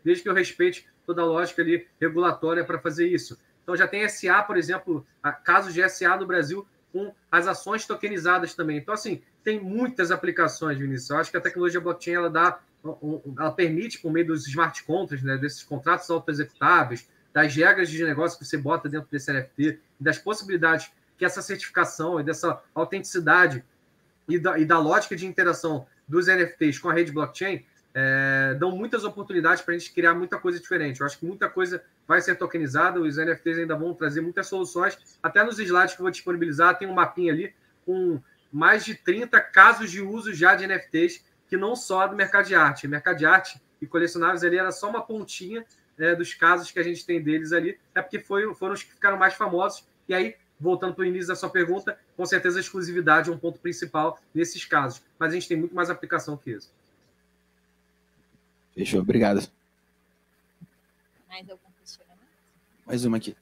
desde que eu respeite toda a lógica ali regulatória para fazer isso. Então já tem S A, por exemplo, casos de S A no Brasil com as ações tokenizadas também. Então, assim, tem muitas aplicações, Vinícius. Eu acho que a tecnologia blockchain, ela dá, ela permite, por meio dos smart contracts, né, desses contratos auto-executáveis, das regras de negócio que você bota dentro desse N F T, e das possibilidades que essa certificação e dessa autenticidade e da, e da lógica de interação dos N F Ts com a rede blockchain é, dão muitas oportunidades para a gente criar muita coisa diferente. Eu acho que muita coisa vai ser tokenizada, os N F Ts ainda vão trazer muitas soluções. Até nos slides que eu vou disponibilizar, tem um mapinha ali com mais de trinta casos de uso já de N F Ts, que não só do mercado de arte. O mercado de arte e colecionáveis ali era só uma pontinha é, dos casos que a gente tem deles ali, é porque foi, foram os que ficaram mais famosos. E aí, voltando para o início da sua pergunta, com certeza a exclusividade é um ponto principal nesses casos. Mas a gente tem muito mais aplicação que isso. Fechou, obrigado. Mais algum questionamento? Mais uma aqui.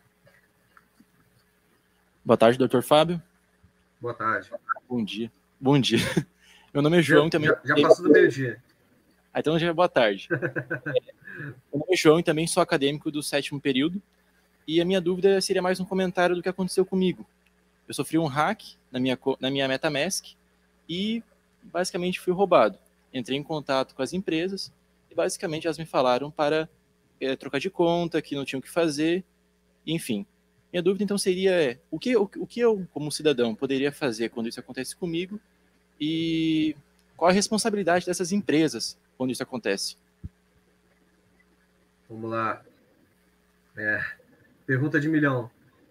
Boa tarde, doutor Fábio. Boa tarde. Bom dia. Bom dia. Meu nome é João já, também. Já, já passou do meio-dia. Ah, então já é boa tarde. Meu nome é João e também sou acadêmico do sétimo período. E a minha dúvida seria mais um comentário do que aconteceu comigo. Eu sofri um hack na minha, na minha MetaMask e basicamente fui roubado. Entrei em contato com as empresas e basicamente elas me falaram para é, trocar de conta, que não tinham o que fazer, enfim. Minha dúvida então seria é, o, que, o, o que eu, como cidadão, poderia fazer quando isso acontece comigo e qual a responsabilidade dessas empresas quando isso acontece? Vamos lá. É, pergunta de milhão.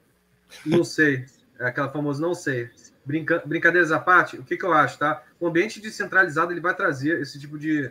Não sei. É aquela famosa não sei. Brinca, brincadeiras à parte, o que, que eu acho, tá? O ambiente descentralizado ele vai trazer esse tipo de,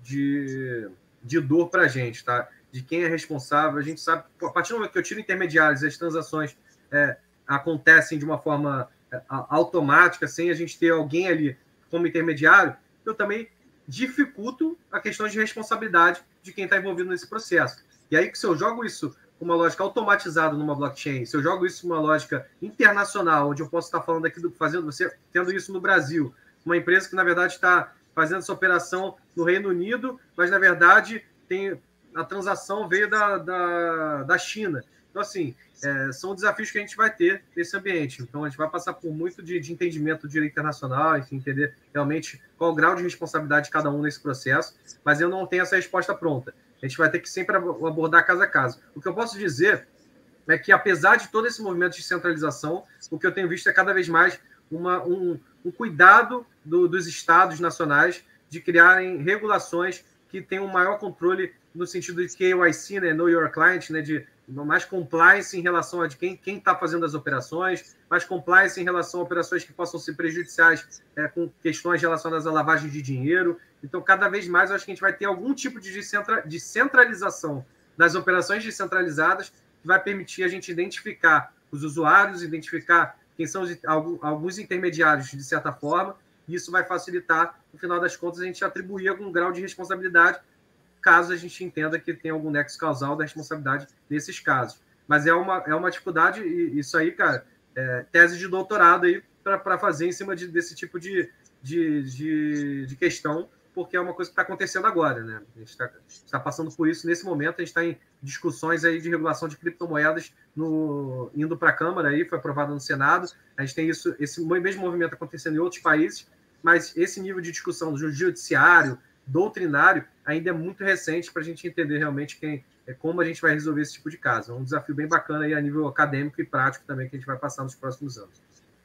de, de dor para a gente, tá? De quem é responsável. A gente sabe, a partir do momento que eu tiro intermediários, as transações é, acontecem de uma forma é, automática, sem a gente ter alguém ali como intermediário, eu também dificulto a questão de responsabilidade de quem está envolvido nesse processo. E aí, se eu jogo isso com uma lógica automatizada numa blockchain, se eu jogo isso com uma lógica internacional, onde eu posso estar falando aqui, do, fazendo, você tendo isso no Brasil, uma empresa que, na verdade, está fazendo essa operação no Reino Unido, mas, na verdade, tem, a transação veio da, da, da China. Então, assim, é, são desafios que a gente vai ter nesse ambiente. Então, a gente vai passar por muito de, de entendimento do direito internacional, enfim, entender realmente qual o grau de responsabilidade de cada um nesse processo, mas eu não tenho essa resposta pronta. A gente vai ter que sempre abordar caso a caso. O que eu posso dizer é que, apesar de todo esse movimento de centralização, o que eu tenho visto é cada vez mais uma, um, um cuidado do, dos estados nacionais de criarem regulações que tenham um maior controle no sentido de K Y C, né, Know Your Client, né, de mais compliance em relação a de quem está fazendo as operações, mais compliance em relação a operações que possam ser prejudiciais é, com questões relacionadas à lavagem de dinheiro. Então, cada vez mais, eu acho que a gente vai ter algum tipo de descentralização das operações descentralizadas que vai permitir a gente identificar os usuários, identificar quem são os, alguns intermediários, de certa forma, e isso vai facilitar, no final das contas, a gente atribuir algum grau de responsabilidade caso a gente entenda que tem algum nexo causal da responsabilidade nesses casos. Mas é uma, é uma dificuldade, e isso aí, cara, é tese de doutorado aí para fazer em cima de, desse tipo de, de, de, de questão, porque é uma coisa que está acontecendo agora, né? A gente está tá passando por isso nesse momento, a gente está em discussões aí de regulação de criptomoedas no, indo para a Câmara, aí, foi aprovado no Senado, a gente tem isso, esse mesmo movimento acontecendo em outros países, mas esse nível de discussão do judiciário, doutrinário, ainda é muito recente para a gente entender realmente quem, é, como a gente vai resolver esse tipo de caso. É um desafio bem bacana aí a nível acadêmico e prático também que a gente vai passar nos próximos anos.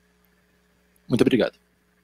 Muito obrigado.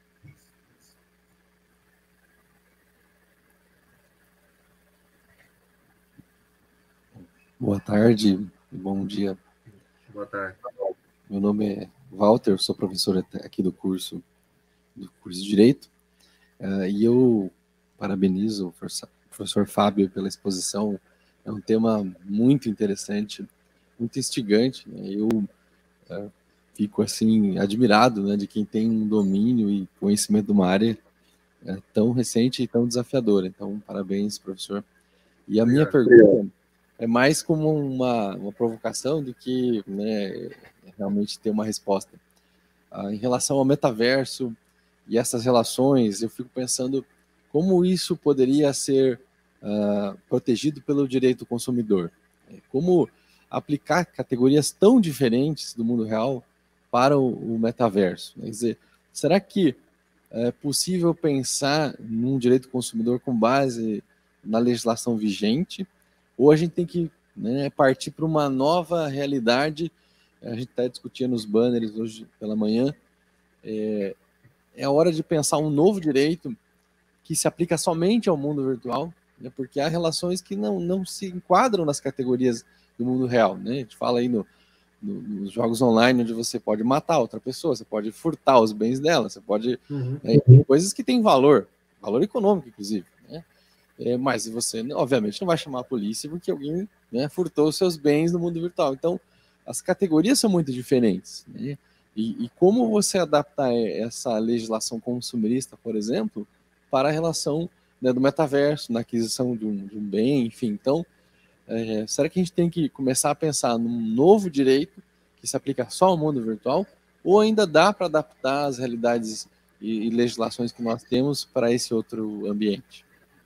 Boa tarde, bom dia. Boa tarde. Meu nome é Walter, sou professor aqui do curso, do curso de Direito, uh, e eu parabenizo o professor Fábio pela exposição. É um tema muito interessante, muito instigante, né? Eu uh, fico assim admirado, né, de quem tem um domínio e conhecimento de uma área uh, tão recente e tão desafiadora. Então, parabéns, professor. E a minha pergunta é mais como uma, uma provocação do que, né, realmente ter uma resposta. Uh, em relação ao metaverso e essas relações, eu fico pensando como isso poderia ser uh, protegido pelo direito do consumidor. Como aplicar categorias tão diferentes do mundo real para o, o metaverso? Quer dizer, será que é possível pensar num direito do consumidor com base na legislação vigente? Ou a gente tem que, né, partir para uma nova realidade? A gente está discutindo os banners hoje pela manhã. É, é hora de pensar um novo direito que se aplica somente ao mundo virtual, né, porque há relações que não, não se enquadram nas categorias do mundo real, né? A gente fala aí no, no, nos jogos online, onde você pode matar outra pessoa, você pode furtar os bens dela, você pode... Uhum. É, coisas que têm valor, valor econômico, inclusive, né? É, mas você, obviamente, não vai chamar a polícia porque alguém, né, furtou os seus bens no mundo virtual. Então, as categorias são muito diferentes, né? E, e como você adaptar essa legislação consumerista, por exemplo, para a relação, né, do metaverso, na aquisição de um, de um bem, enfim. Então, é, será que a gente tem que começar a pensar num novo direito que se aplica só ao mundo virtual? Ou ainda dá para adaptar as realidades e, e legislações que nós temos para esse outro ambiente?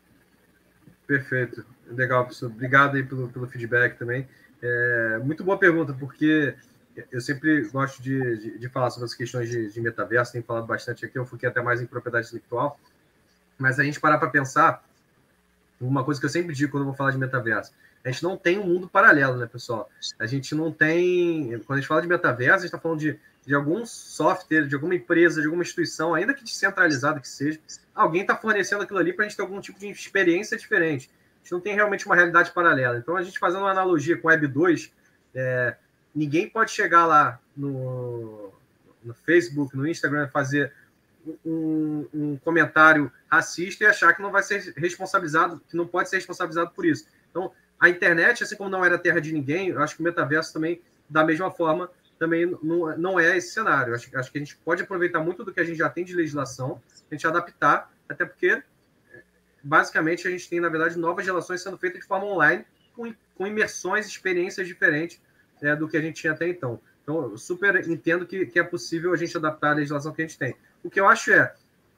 Perfeito. Legal, professor. Obrigado aí pelo, pelo feedback também. É, muito boa pergunta, porque eu sempre gosto de, de, de falar sobre as questões de, de metaverso, tenho falado bastante aqui, eu foquei até mais em propriedade intelectual, mas a gente parar para pensar, uma coisa que eu sempre digo quando eu vou falar de metaverso, a gente não tem um mundo paralelo, né, pessoal? A gente não tem... Quando a gente fala de metaverso, a gente está falando de, de algum software, de alguma empresa, de alguma instituição, ainda que descentralizada que seja, alguém está fornecendo aquilo ali para a gente ter algum tipo de experiência diferente. A gente não tem realmente uma realidade paralela. Então, a gente fazendo uma analogia com Web dois, é, ninguém pode chegar lá no, no Facebook, no Instagram, fazer um, um comentário racista e achar que não vai ser responsabilizado, que não pode ser responsabilizado por isso. Então, a internet, assim como não era terra de ninguém, eu acho que o metaverso também, da mesma forma, também não, não é esse cenário. Eu acho, acho que a gente pode aproveitar muito do que a gente já tem de legislação, a gente adaptar, até porque, basicamente, a gente tem, na verdade, novas relações sendo feitas de forma online, com, com imersões, experiências diferentes, é, do que a gente tinha até então. Então, eu super entendo que, que é possível a gente adaptar a legislação que a gente tem. O que eu acho é,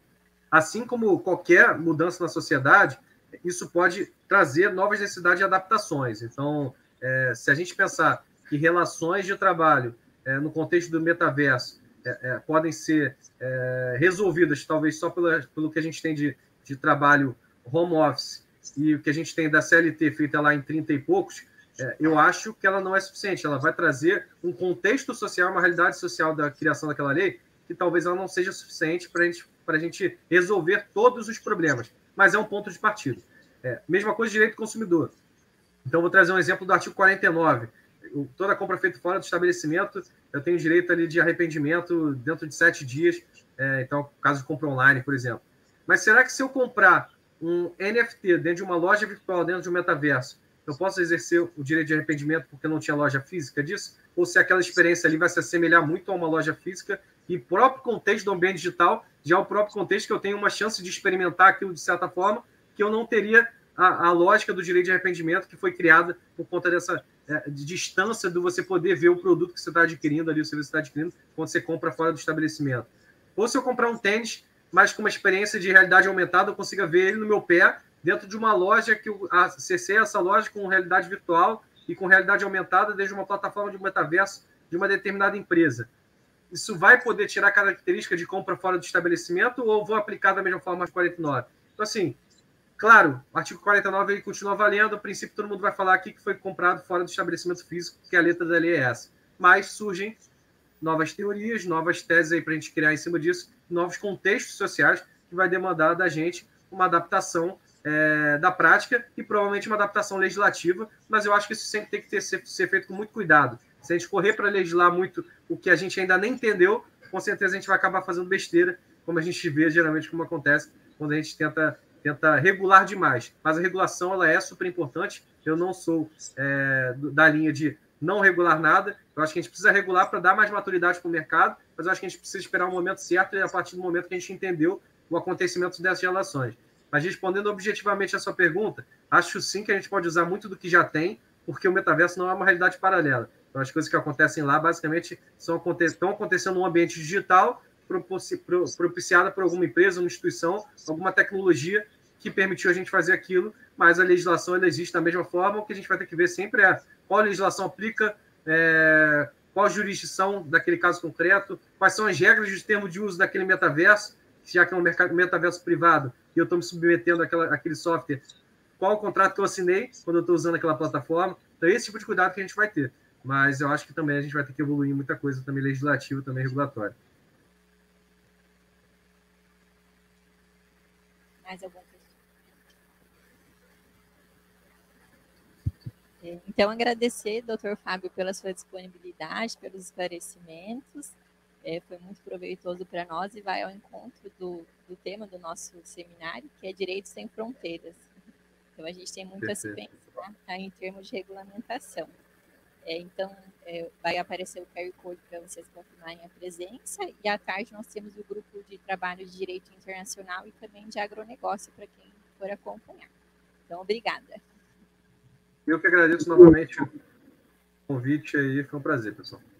assim como qualquer mudança na sociedade, isso pode trazer novas necessidades de adaptações. Então, é, se a gente pensar que relações de trabalho, é, no contexto do metaverso, é, é, podem ser é, resolvidas, talvez só pela, pelo que a gente tem de, de trabalho home office e o que a gente tem da C L T feita lá em trinta e poucos, é, eu acho que ela não é suficiente. Ela vai trazer um contexto social, uma realidade social da criação daquela lei, que talvez ela não seja suficiente para gente, a gente resolver todos os problemas, mas é um ponto de partida. É, mesma coisa de direito do consumidor. Então, vou trazer um exemplo do artigo quarenta e nove. Toda compra feita fora do estabelecimento, eu tenho direito ali de arrependimento dentro de sete dias, é, então, caso de compra online, por exemplo. Mas será que se eu comprar um N F T dentro de uma loja virtual, dentro de um metaverso, eu posso exercer o direito de arrependimento porque não tinha loja física disso? Ou se aquela experiência ali vai se assemelhar muito a uma loja física e o próprio contexto do ambiente digital, já é o próprio contexto que eu tenho uma chance de experimentar aquilo de certa forma, que eu não teria a, a lógica do direito de arrependimento que foi criada por conta dessa é, de distância do você poder ver o produto que você está adquirindo ali, o serviço que você está adquirindo, quando você compra fora do estabelecimento. Ou se eu comprar um tênis, mas com uma experiência de realidade aumentada, eu consiga ver ele no meu pé, dentro de uma loja que eu acessei essa loja com realidade virtual e com realidade aumentada desde uma plataforma de metaverso de uma determinada empresa. Isso vai poder tirar a característica de compra fora do estabelecimento ou vou aplicar da mesma forma as quarenta e nove? Então, assim, claro, o artigo quarenta e nove ele continua valendo, a princípio todo mundo vai falar aqui que foi comprado fora do estabelecimento físico, que a letra da lei é essa. Mas surgem novas teorias, novas teses aí para a gente criar em cima disso, novos contextos sociais que vai demandar da gente uma adaptação é, da prática e provavelmente uma adaptação legislativa, mas eu acho que isso sempre tem que ter, ser, ser feito com muito cuidado. Se a gente correr para legislar muito o que a gente ainda nem entendeu, com certeza a gente vai acabar fazendo besteira, como a gente vê geralmente como acontece quando a gente tenta, tenta regular demais. Mas a regulação ela é super importante. Eu não sou é, da linha de não regular nada. Eu acho que a gente precisa regular para dar mais maturidade para o mercado, mas eu acho que a gente precisa esperar o momento certo e a partir do momento que a gente entendeu o acontecimento dessas relações. Mas respondendo objetivamente a sua pergunta, acho sim que a gente pode usar muito do que já tem, porque o metaverso não é uma realidade paralela. Então, as coisas que acontecem lá, basicamente, são, estão acontecendo num ambiente digital propiciada por alguma empresa, uma instituição, alguma tecnologia que permitiu a gente fazer aquilo, mas a legislação ela existe da mesma forma. O que a gente vai ter que ver sempre é qual legislação aplica, é, qual a jurisdição daquele caso concreto, quais são as regras de termo de uso daquele metaverso, já que é um mercado, metaverso privado, e eu estou me submetendo àquela, àquele software, qual o contrato que eu assinei quando eu estou usando aquela plataforma. Então, esse tipo de cuidado que a gente vai ter. Mas eu acho que também a gente vai ter que evoluir em muita coisa, também legislativa, também regulatória. Mais alguma questão? Então, agradecer, doutor Fábio, pela sua disponibilidade, pelos esclarecimentos. É, foi muito proveitoso para nós e vai ao encontro do, do tema do nosso seminário, que é Direitos Sem Fronteiras. Então, a gente tem muito a se pensar, tá, em termos de regulamentação. É, então, é, vai aparecer o Q R Code para vocês confirmarem a presença, e à tarde nós temos o grupo de trabalho de Direito Internacional e também de Agronegócio, para quem for acompanhar. Então, obrigada. Eu que agradeço novamente o convite aí, foi um prazer, pessoal.